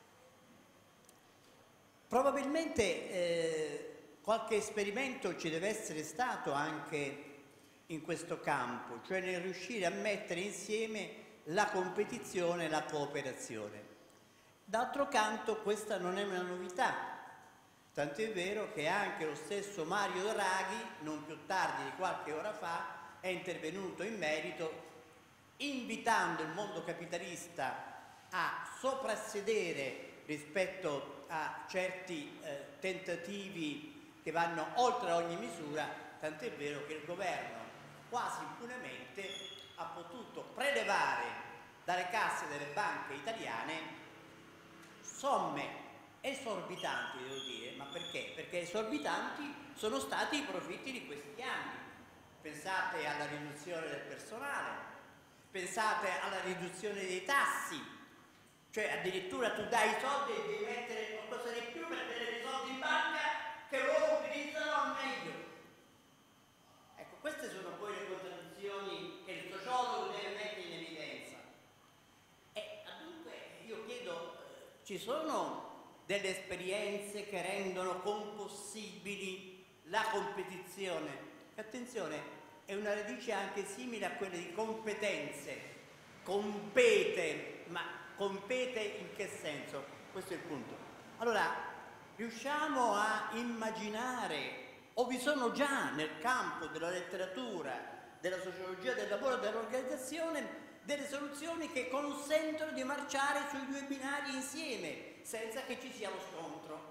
Probabilmente eh, qualche esperimento ci deve essere stato anche in questo campo, cioè nel riuscire a mettere insieme la competizione e la cooperazione. D'altro canto questa non è una novità, tant'è vero che anche lo stesso Mario Draghi, non più tardi di qualche ora fa, è intervenuto in merito invitando il mondo capitalista a soprassedere rispetto a certi eh, tentativi che vanno oltre ogni misura, tant'è vero che il governo quasi impunemente ha potuto prelevare dalle casse delle banche italiane somme esorbitanti, devo dire, ma perché? Perché esorbitanti sono stati i profitti di questi anni. Pensate alla riduzione del personale, pensate alla riduzione dei tassi, cioè addirittura tu dai i soldi e devi mettere qualcosa di più per tenere i soldi in banca che loro utilizzano al meglio. Ecco, queste sono poi le contraddizioni che il sociologo deve mettere in evidenza. E dunque io chiedo, ci sono delle esperienze che rendono compossibili la competizione? Attenzione, è una radice anche simile a quelle di competenze. Compete, ma compete in che senso? Questo è il punto. Allora, riusciamo a immaginare, o vi sono già nel campo della letteratura, della sociologia del lavoro e dell'organizzazione, delle soluzioni che consentono di marciare sui due binari insieme, senza che ci sia lo scontro?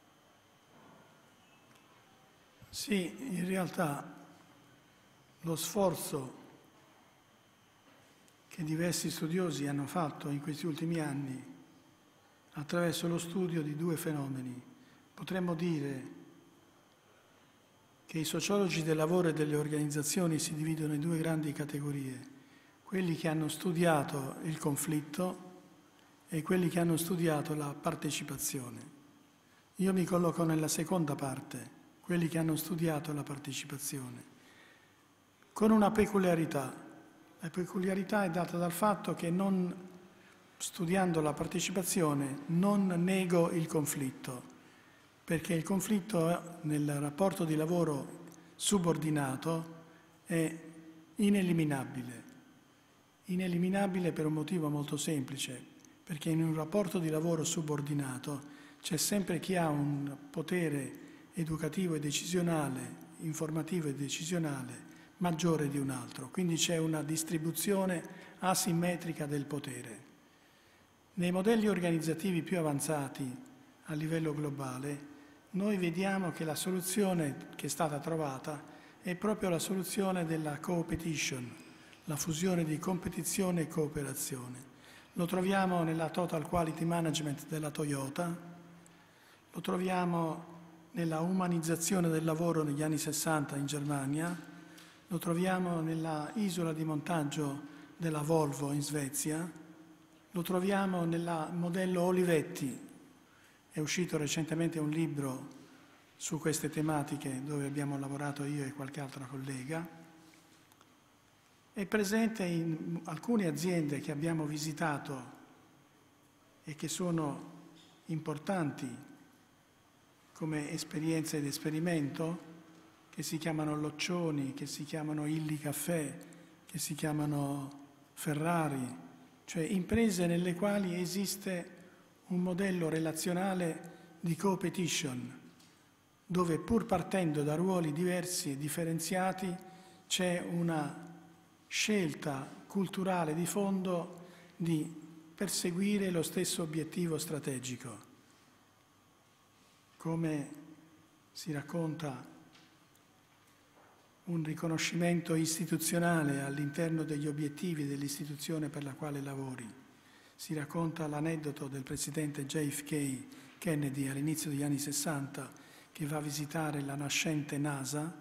Sì, in realtà lo sforzo che diversi studiosi hanno fatto in questi ultimi anni attraverso lo studio di due fenomeni, potremmo dire che i sociologi del lavoro e delle organizzazioni si dividono in due grandi categorie, quelli che hanno studiato il conflitto e quelli che hanno studiato la partecipazione. Io mi colloco nella seconda parte, quelli che hanno studiato la partecipazione, con una peculiarità. La peculiarità è data dal fatto che non, studiando la partecipazione, non nego il conflitto, perché il conflitto nel rapporto di lavoro subordinato è ineliminabile. Ineliminabile per un motivo molto semplice, perché in un rapporto di lavoro subordinato c'è sempre chi ha un potere educativo e decisionale, informativo e decisionale maggiore di un altro, quindi c'è una distribuzione asimmetrica del potere. Nei modelli organizzativi più avanzati a livello globale noi vediamo che la soluzione che è stata trovata è proprio la soluzione della co-opetition, la fusione di competizione e cooperazione. Lo troviamo nella Total Quality Management della Toyota, lo troviamo nella umanizzazione del lavoro negli anni sessanta in Germania, lo troviamo nella isola di montaggio della Volvo in Svezia, lo troviamo nel modello Olivetti. È uscito recentemente un libro su queste tematiche dove abbiamo lavorato io e qualche altra collega. È presente in alcune aziende che abbiamo visitato e che sono importanti come esperienze ed esperimento, che si chiamano Loccioni, che si chiamano Illy Caffè, che si chiamano Ferrari, cioè imprese nelle quali esiste un modello relazionale di co-opetition, dove pur partendo da ruoli diversi e differenziati c'è una scelta culturale di fondo di perseguire lo stesso obiettivo strategico. Come si racconta un riconoscimento istituzionale all'interno degli obiettivi dell'istituzione per la quale lavori. Si racconta l'aneddoto del presidente J F K Kennedy all'inizio degli anni sessanta che va a visitare la nascente NASA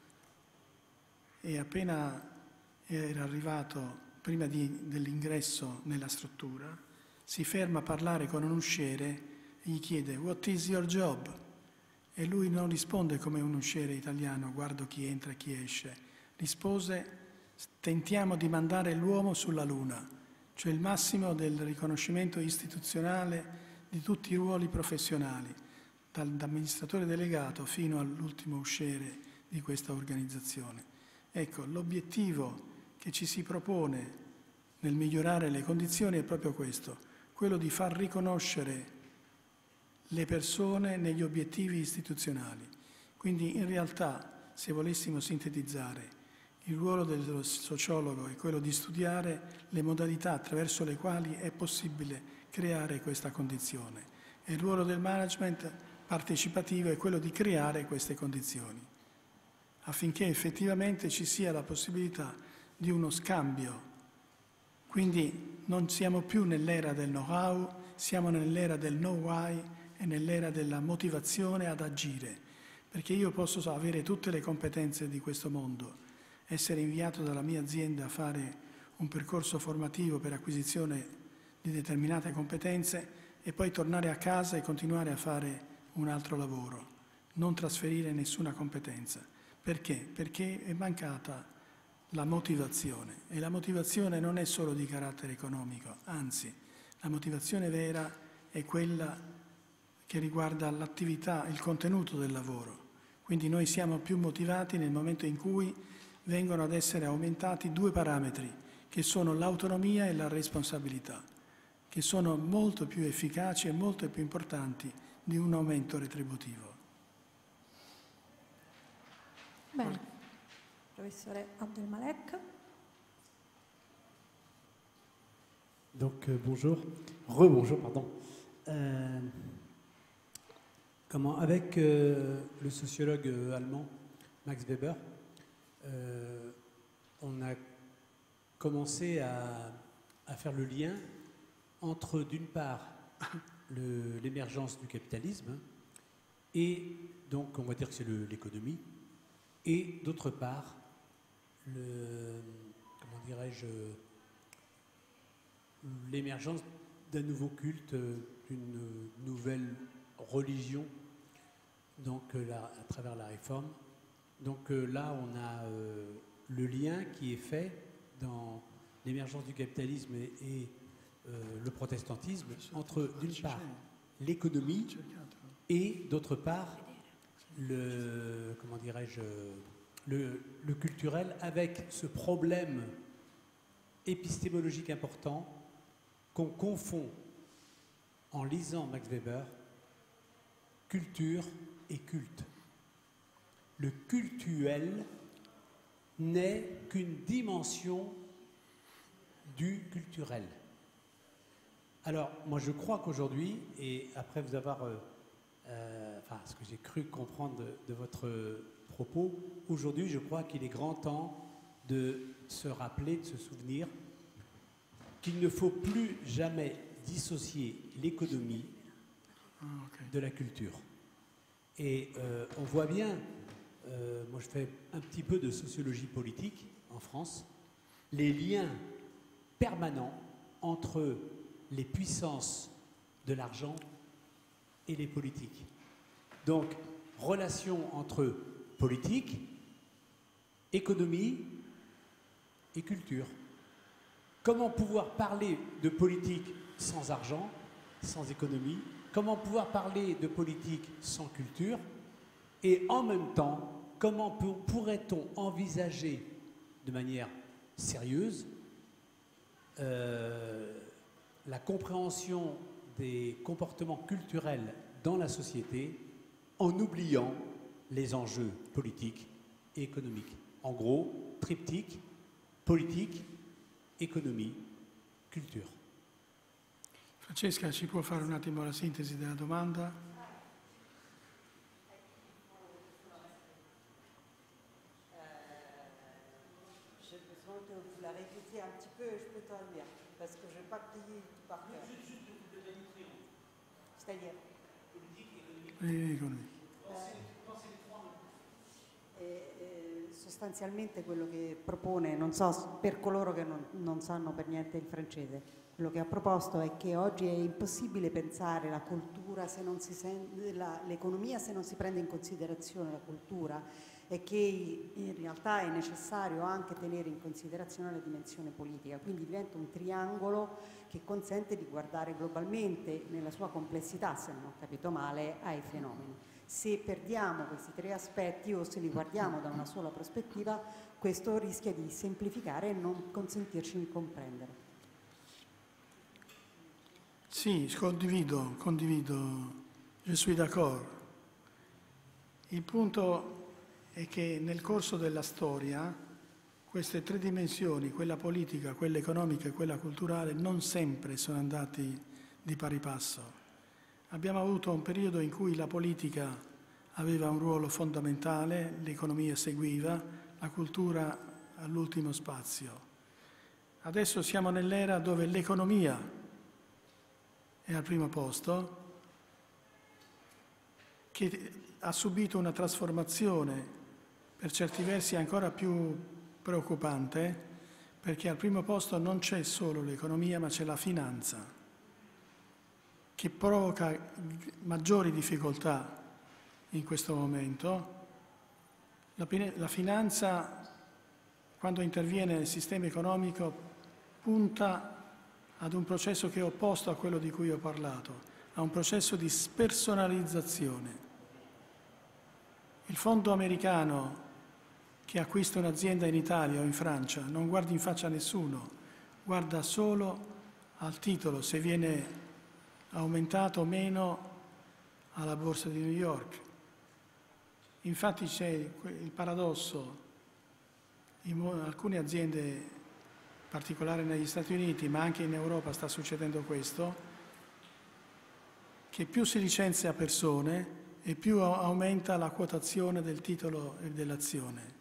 e appena era arrivato, prima dell'ingresso nella struttura, si ferma a parlare con un usciere e gli chiede "What is your job?" E lui non risponde come un usciere italiano, guardo chi entra e chi esce. Rispose, tentiamo di mandare l'uomo sulla Luna, cioè il massimo del riconoscimento istituzionale di tutti i ruoli professionali, dall'amministratore delegato fino all'ultimo usciere di questa organizzazione. Ecco, l'obiettivo che ci si propone nel migliorare le condizioni è proprio questo, quello di far riconoscere le persone negli obiettivi istituzionali. Quindi in realtà, se volessimo sintetizzare, il ruolo del sociologo è quello di studiare le modalità attraverso le quali è possibile creare questa condizione e il ruolo del management partecipativo è quello di creare queste condizioni affinché effettivamente ci sia la possibilità di uno scambio. Quindi non siamo più nell'era del know-how, siamo nell'era del know-why e nell'era della motivazione ad agire, perché io posso avere tutte le competenze di questo mondo, essere inviato dalla mia azienda a fare un percorso formativo per acquisizione di determinate competenze e poi tornare a casa e continuare a fare un altro lavoro, non trasferire nessuna competenza. Perché? Perché è mancata la motivazione e la motivazione non è solo di carattere economico, anzi la motivazione vera è quella che riguarda l'attività, il contenuto del lavoro. Quindi noi siamo più motivati nel momento in cui vengono ad essere aumentati due parametri, che sono l'autonomia e la responsabilità, che sono molto più efficaci e molto più importanti di un aumento retributivo. Bene, professore Abdelmalek. Donc euh, bonjour, rebonjour, pardon. Euh, comment, avec euh, le sociologue euh, allemand Max Weber, euh, on a commencé à, à faire le lien entre, d'une part, l'émergence du capitalisme, et donc on va dire que c'est l'économie, et d'autre part, le, comment dirais-je, l'émergence d'un nouveau culte, d'une nouvelle religion, donc là, à travers la réforme. Donc là, on a euh, le lien qui est fait dans l'émergence du capitalisme et, et euh, le protestantisme entre, d'une part, l'économie et, d'autre part, le, comment dirais-je, le, le culturel, avec ce problème épistémologique important qu'on confond, en lisant Max Weber, culture et culte. Le cultuel n'est qu'une dimension du culturel. Alors, moi je crois qu'aujourd'hui, et après vous avoir, euh, euh, enfin ce que j'ai cru comprendre de, de votre propos, aujourd'hui je crois qu'il est grand temps de se rappeler, de se souvenir qu'il ne faut plus jamais dissocier l'économie de la culture. Et euh, on voit bien, euh, moi je fais un petit peu de sociologie politique en France, les liens permanents entre les puissances de l'argent et les politiques. Donc, relation entre politique, économie et culture. Comment pouvoir parler de politique sans argent, sans économie? Comment pouvoir parler de politique sans culture? Et en même temps, comment pourrait-on envisager de manière sérieuse euh, la compréhension des comportements culturels dans la société en oubliant les enjeux politiques et économiques. En gros, triptyque, politique, économie, culture. Francesca, ci può fare un attimo la sintesi della domanda? Parce que je n'ai pas plié tout par cœur. C'est-à-dire eh, eh, sostanzialmente quello che propone, non so, per coloro che non, non sanno per niente il francese, quello che ha proposto è che oggi è impossibile pensare la cultura se non si sen- la, l'economia se non si prende in considerazione la cultura, e che in realtà è necessario anche tenere in considerazione la dimensione politica, quindi diventa un triangolo che consente di guardare globalmente nella sua complessità, se non ho capito male, ai fenomeni. Se perdiamo questi tre aspetti o se li guardiamo da una sola prospettiva, questo rischia di semplificare e non consentirci di comprendere. Sì, condivido, condivido, je suis d'accord. Il punto è che nel corso della storia queste tre dimensioni, quella politica, quella economica e quella culturale, non sempre sono andati di pari passo. Abbiamo avuto un periodo in cui la politica aveva un ruolo fondamentale, l'economia seguiva, la cultura all'ultimo spazio. Adesso siamo nell'era dove l'economia è al primo posto, che ha subito una trasformazione per certi versi ancora più preoccupante, perché al primo posto non c'è solo l'economia, ma c'è la finanza, che provoca maggiori difficoltà in questo momento. La, la finanza, quando interviene nel sistema economico, punta ad un processo che è opposto a quello di cui ho parlato, a un processo di spersonalizzazione. Il fondo americano che acquista un'azienda in Italia o in Francia non guarda in faccia a nessuno, guarda solo al titolo, se viene aumentato o meno alla borsa di New York. Infatti c'è il paradosso, in alcune aziende, in particolare negli Stati Uniti, ma anche in Europa sta succedendo questo, che più si licenzia persone e più aumenta la quotazione del titolo e dell'azione.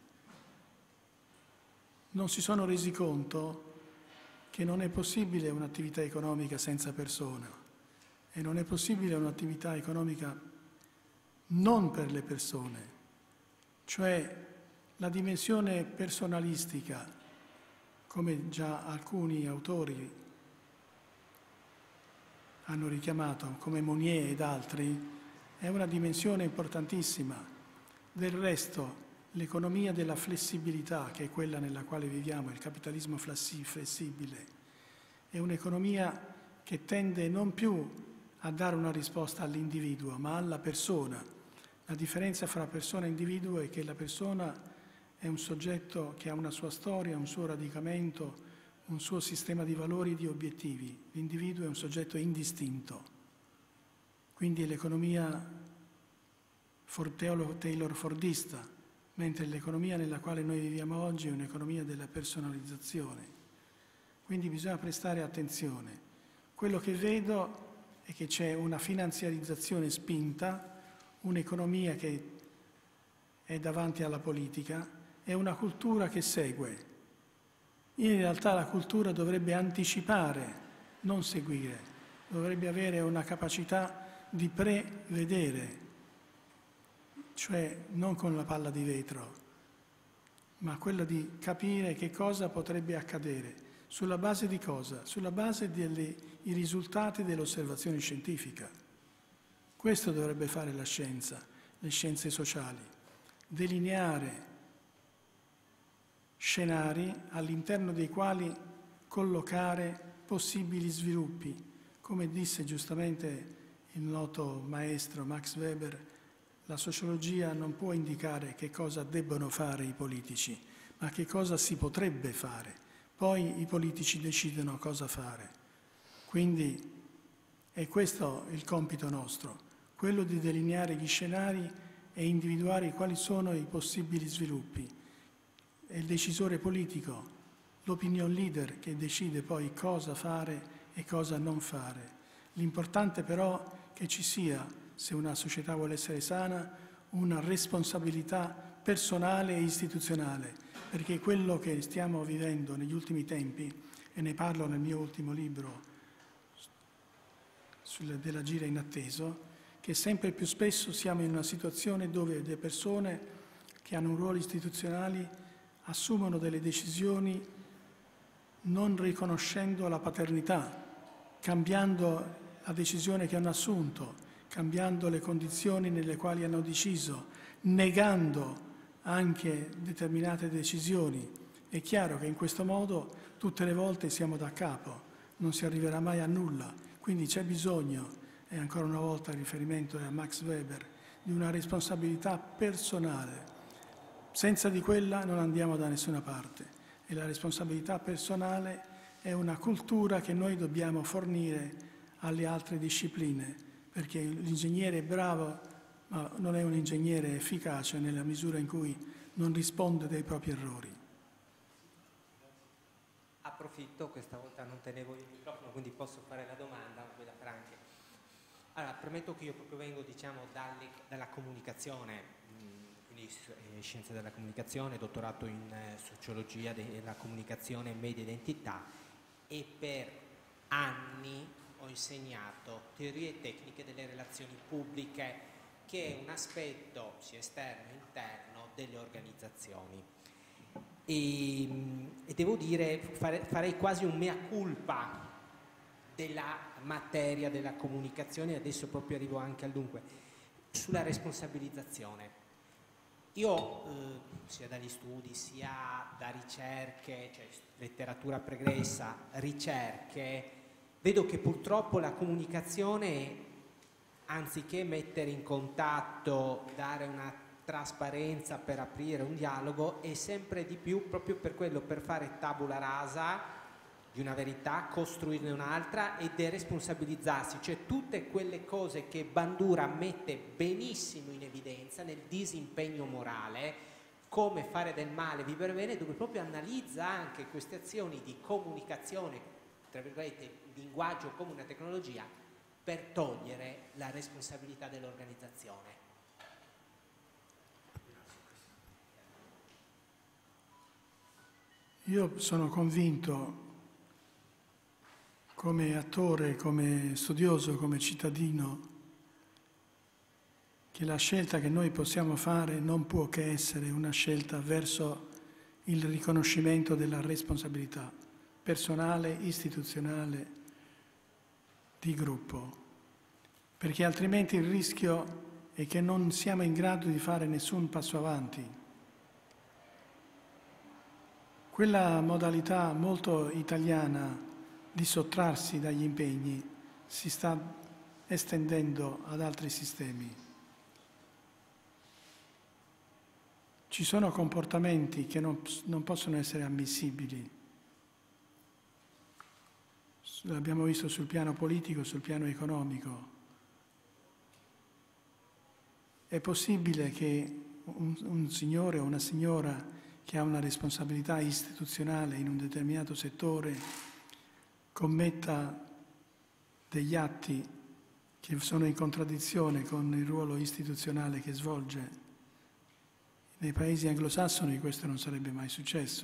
Non si sono resi conto che non è possibile un'attività economica senza persona e non è possibile un'attività economica non per le persone, cioè la dimensione personalistica, come già alcuni autori hanno richiamato, come Monnier ed altri, è una dimensione importantissima. Del resto, l'economia della flessibilità, che è quella nella quale viviamo, il capitalismo flessibile, è un'economia che tende non più a dare una risposta all'individuo, ma alla persona. La differenza fra persona e individuo è che la persona è un soggetto che ha una sua storia, un suo radicamento, un suo sistema di valori e di obiettivi. L'individuo è un soggetto indistinto. Quindi è l'economia Taylor-Fordista, mentre l'economia nella quale noi viviamo oggi è un'economia della personalizzazione. Quindi bisogna prestare attenzione. Quello che vedo è che c'è una finanziarizzazione spinta, un'economia che è davanti alla politica e una cultura che segue. In realtà la cultura dovrebbe anticipare, non seguire, dovrebbe avere una capacità di prevedere, cioè non con la palla di vetro, ma quella di capire che cosa potrebbe accadere. Sulla base di cosa? Sulla base dei risultati dell'osservazione scientifica. Questo dovrebbe fare la scienza, le scienze sociali, delineare scenari all'interno dei quali collocare possibili sviluppi. Come disse giustamente il noto maestro Max Weber, la sociologia non può indicare che cosa debbono fare i politici, ma che cosa si potrebbe fare. Poi i politici decidono cosa fare. Quindi è questo il compito nostro, quello di delineare gli scenari e individuare quali sono i possibili sviluppi. È il decisore politico, l'opinion leader che decide poi cosa fare e cosa non fare. L'importante però è che ci sia, se una società vuole essere sana, una responsabilità personale e istituzionale, perché quello che stiamo vivendo negli ultimi tempi, e ne parlo nel mio ultimo libro dell'agire inatteso, che sempre più spesso siamo in una situazione dove le persone che hanno ruoli istituzionali assumono delle decisioni non riconoscendo la paternità, cambiando la decisione che hanno assunto, cambiando le condizioni nelle quali hanno deciso, negando anche determinate decisioni. È chiaro che in questo modo tutte le volte siamo da capo, non si arriverà mai a nulla, quindi c'è bisogno, e ancora una volta il riferimento è a Max Weber, di una responsabilità personale. Senza di quella non andiamo da nessuna parte e la responsabilità personale è una cultura che noi dobbiamo fornire alle altre discipline, perché l'ingegnere è bravo, ma non è un ingegnere efficace nella misura in cui non risponde dei propri errori. Approfitto, questa volta non tenevo il microfono, quindi posso fare la domanda, poi la farà anche. Allora, premetto che io proprio vengo, diciamo, dalle, dalla comunicazione, mh, quindi eh, scienze della comunicazione, dottorato in eh, sociologia della comunicazione e media identità, e per anni ho insegnato teorie e tecniche delle relazioni pubbliche, che è un aspetto sia esterno che interno delle organizzazioni. E, e devo dire, fare, farei quasi un mea culpa della materia della comunicazione, adesso proprio arrivo anche al dunque, sulla responsabilizzazione. Io, eh, sia dagli studi, sia da ricerche, cioè letteratura pregressa, ricerche, vedo che purtroppo la comunicazione, anziché mettere in contatto, dare una trasparenza per aprire un dialogo, è sempre di più proprio per quello, per fare tabula rasa di una verità, costruirne un'altra e deresponsabilizzarsi, cioè tutte quelle cose che Bandura mette benissimo in evidenza nel disimpegno morale, come fare del male, vivere bene, dove proprio analizza anche queste azioni di comunicazione, tra virgolette, linguaggio come una tecnologia, per togliere la responsabilità dell'organizzazione. Io sono convinto, come attore, come studioso, come cittadino, che la scelta che noi possiamo fare non può che essere una scelta verso il riconoscimento della responsabilità personale, istituzionale, di gruppo, perché altrimenti il rischio è che non siamo in grado di fare nessun passo avanti. Quella modalità molto italiana di sottrarsi dagli impegni si sta estendendo ad altri sistemi. Ci sono comportamenti che non, non possono essere ammissibili. L'abbiamo visto sul piano politico, sul piano economico. È possibile che un, un signore o una signora che ha una responsabilità istituzionale in un determinato settore commetta degli atti che sono in contraddizione con il ruolo istituzionale che svolge. Nei paesi anglosassoni questo non sarebbe mai successo.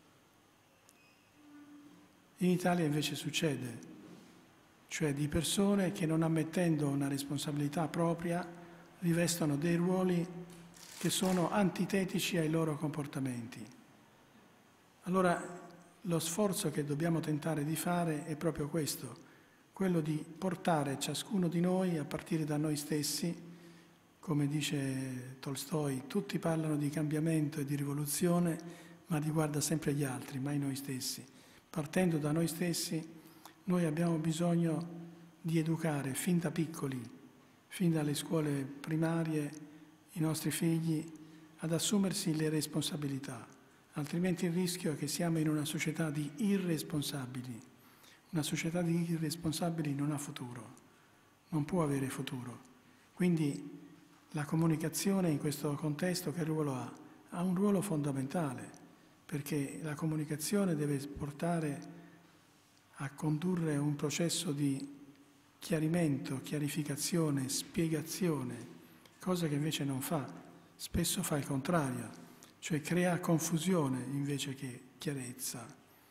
In Italia invece succede, cioè di persone che non ammettendo una responsabilità propria rivestono dei ruoli che sono antitetici ai loro comportamenti. Allora lo sforzo che dobbiamo tentare di fare è proprio questo, quello di portare ciascuno di noi, a partire da noi stessi, come dice Tolstoi, tutti parlano di cambiamento e di rivoluzione, ma riguarda sempre gli altri, mai noi stessi. Partendo da noi stessi, noi abbiamo bisogno di educare fin da piccoli, fin dalle scuole primarie, i nostri figli ad assumersi le responsabilità. Altrimenti il rischio è che siamo in una società di irresponsabili. Una società di irresponsabili non ha futuro, non può avere futuro. Quindi La comunicazione in questo contesto che ruolo ha? Ha un ruolo fondamentale, perché la comunicazione deve portare a condurre un processo di chiarimento, chiarificazione, spiegazione, cosa che invece non fa. Spesso fa il contrario, cioè crea confusione invece che chiarezza.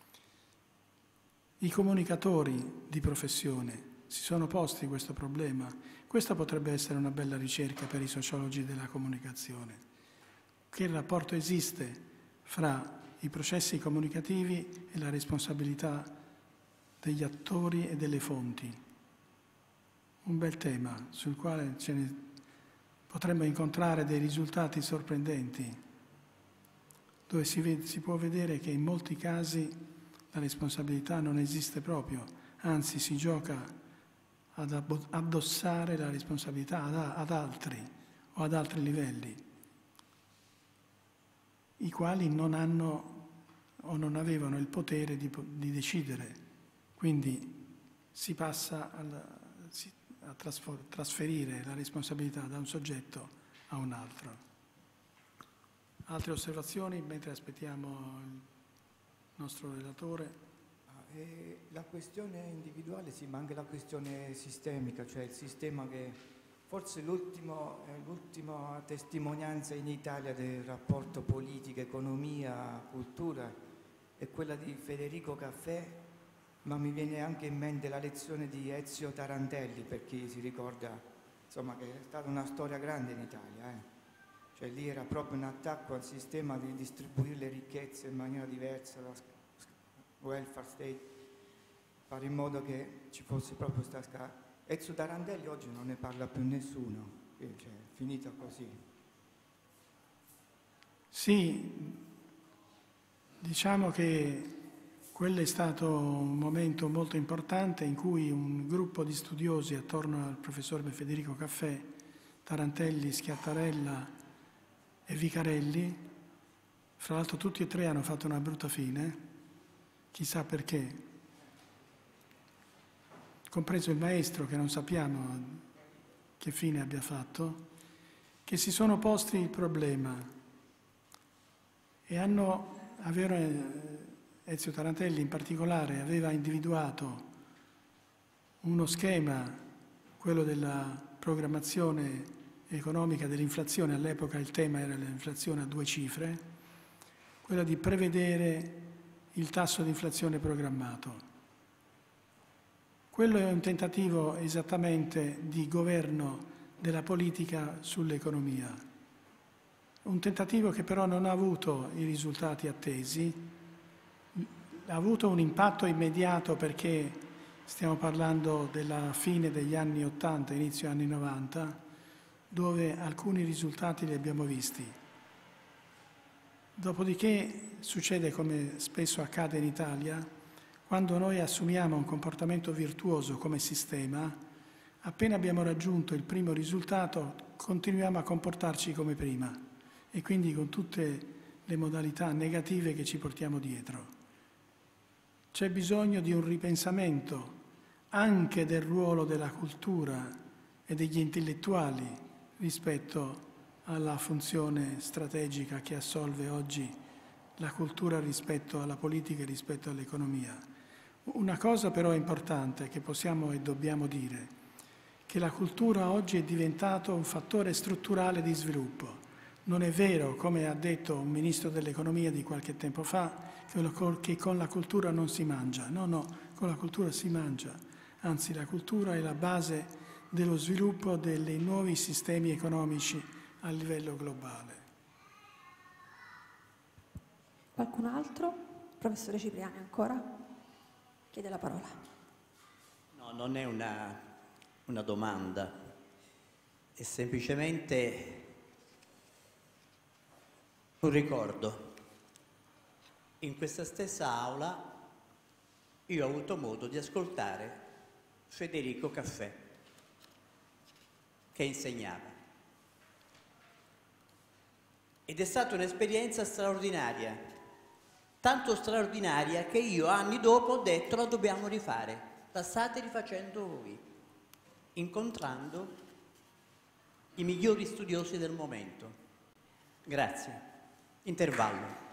I comunicatori di professione si sono posti questo problema. Questa potrebbe essere una bella ricerca per i sociologi della comunicazione. Che rapporto esiste fra i processi comunicativi e la responsabilità degli attori e delle fonti? Un bel tema sul quale ce ne potremmo incontrare dei risultati sorprendenti, dove si, vede, si può vedere che in molti casi la responsabilità non esiste proprio, anzi si gioca ad addossare la responsabilità ad, ad altri o ad altri livelli, i quali non hanno o non avevano il potere di, di decidere. Quindi si passa al, si, a trasferire la responsabilità da un soggetto a un altro. Altre osservazioni mentre aspettiamo il nostro relatore? E la questione individuale sì, ma anche la questione sistemica, cioè il sistema che forse l'ultimo, eh, l'ultima testimonianza in Italia del rapporto politica, economia, cultura è quella di Federico Caffé, ma mi viene anche in mente la lezione di Ezio Tarantelli, per chi si ricorda, insomma, che è stata una storia grande in Italia, eh. Cioè lì era proprio un attacco al sistema di distribuire le ricchezze in maniera diversa, la welfare state, fare in modo che ci fosse proprio sta scala. Ezio Tarantelli oggi non ne parla più nessuno, cioè, è finita così. Sì, diciamo che quello è stato un momento molto importante in cui un gruppo di studiosi attorno al professor Federico Caffé, Tarantelli, Schiattarella e Vicarelli, fra l'altro tutti e tre hanno fatto una brutta fine, chissà perché, compreso il maestro che non sappiamo che fine abbia fatto, che si sono posti il problema e hanno, avere, Ezio Tarantelli in particolare aveva individuato uno schema, quello della programmazione economica dell'inflazione, all'epoca il tema era l'inflazione a due cifre, quello di prevedere il tasso di inflazione programmato. Quello è un tentativo esattamente di governo della politica sull'economia, un tentativo che però non ha avuto i risultati attesi, ha avuto un impatto immediato perché stiamo parlando della fine degli anni ottanta, inizio anni novanta, dove alcuni risultati li abbiamo visti. Dopodiché succede, come spesso accade in Italia, quando noi assumiamo un comportamento virtuoso come sistema, appena abbiamo raggiunto il primo risultato continuiamo a comportarci come prima e quindi con tutte le modalità negative che ci portiamo dietro. C'è bisogno di un ripensamento anche del ruolo della cultura e degli intellettuali rispetto alla funzione strategica che assolve oggi la cultura rispetto alla politica e rispetto all'economia. Una cosa però è importante che possiamo e dobbiamo dire, che la cultura oggi è diventato un fattore strutturale di sviluppo. Non è vero, come ha detto un ministro dell'economia di qualche tempo fa, che con la cultura non si mangia. No, no, con la cultura si mangia. Anzi, la cultura è la base dello sviluppo dei nuovi sistemi economici a livello globale. Qualcun altro? Professore Cipriani ancora? Chiede la parola. No, non è una, una domanda, è semplicemente un ricordo. In questa stessa aula io ho avuto modo di ascoltare Federico Caffé, che insegnava. Ed è stata un'esperienza straordinaria, tanto straordinaria che io anni dopo ho detto la dobbiamo rifare, la state rifacendo voi, incontrando i migliori studiosi del momento. Grazie. Intervallo.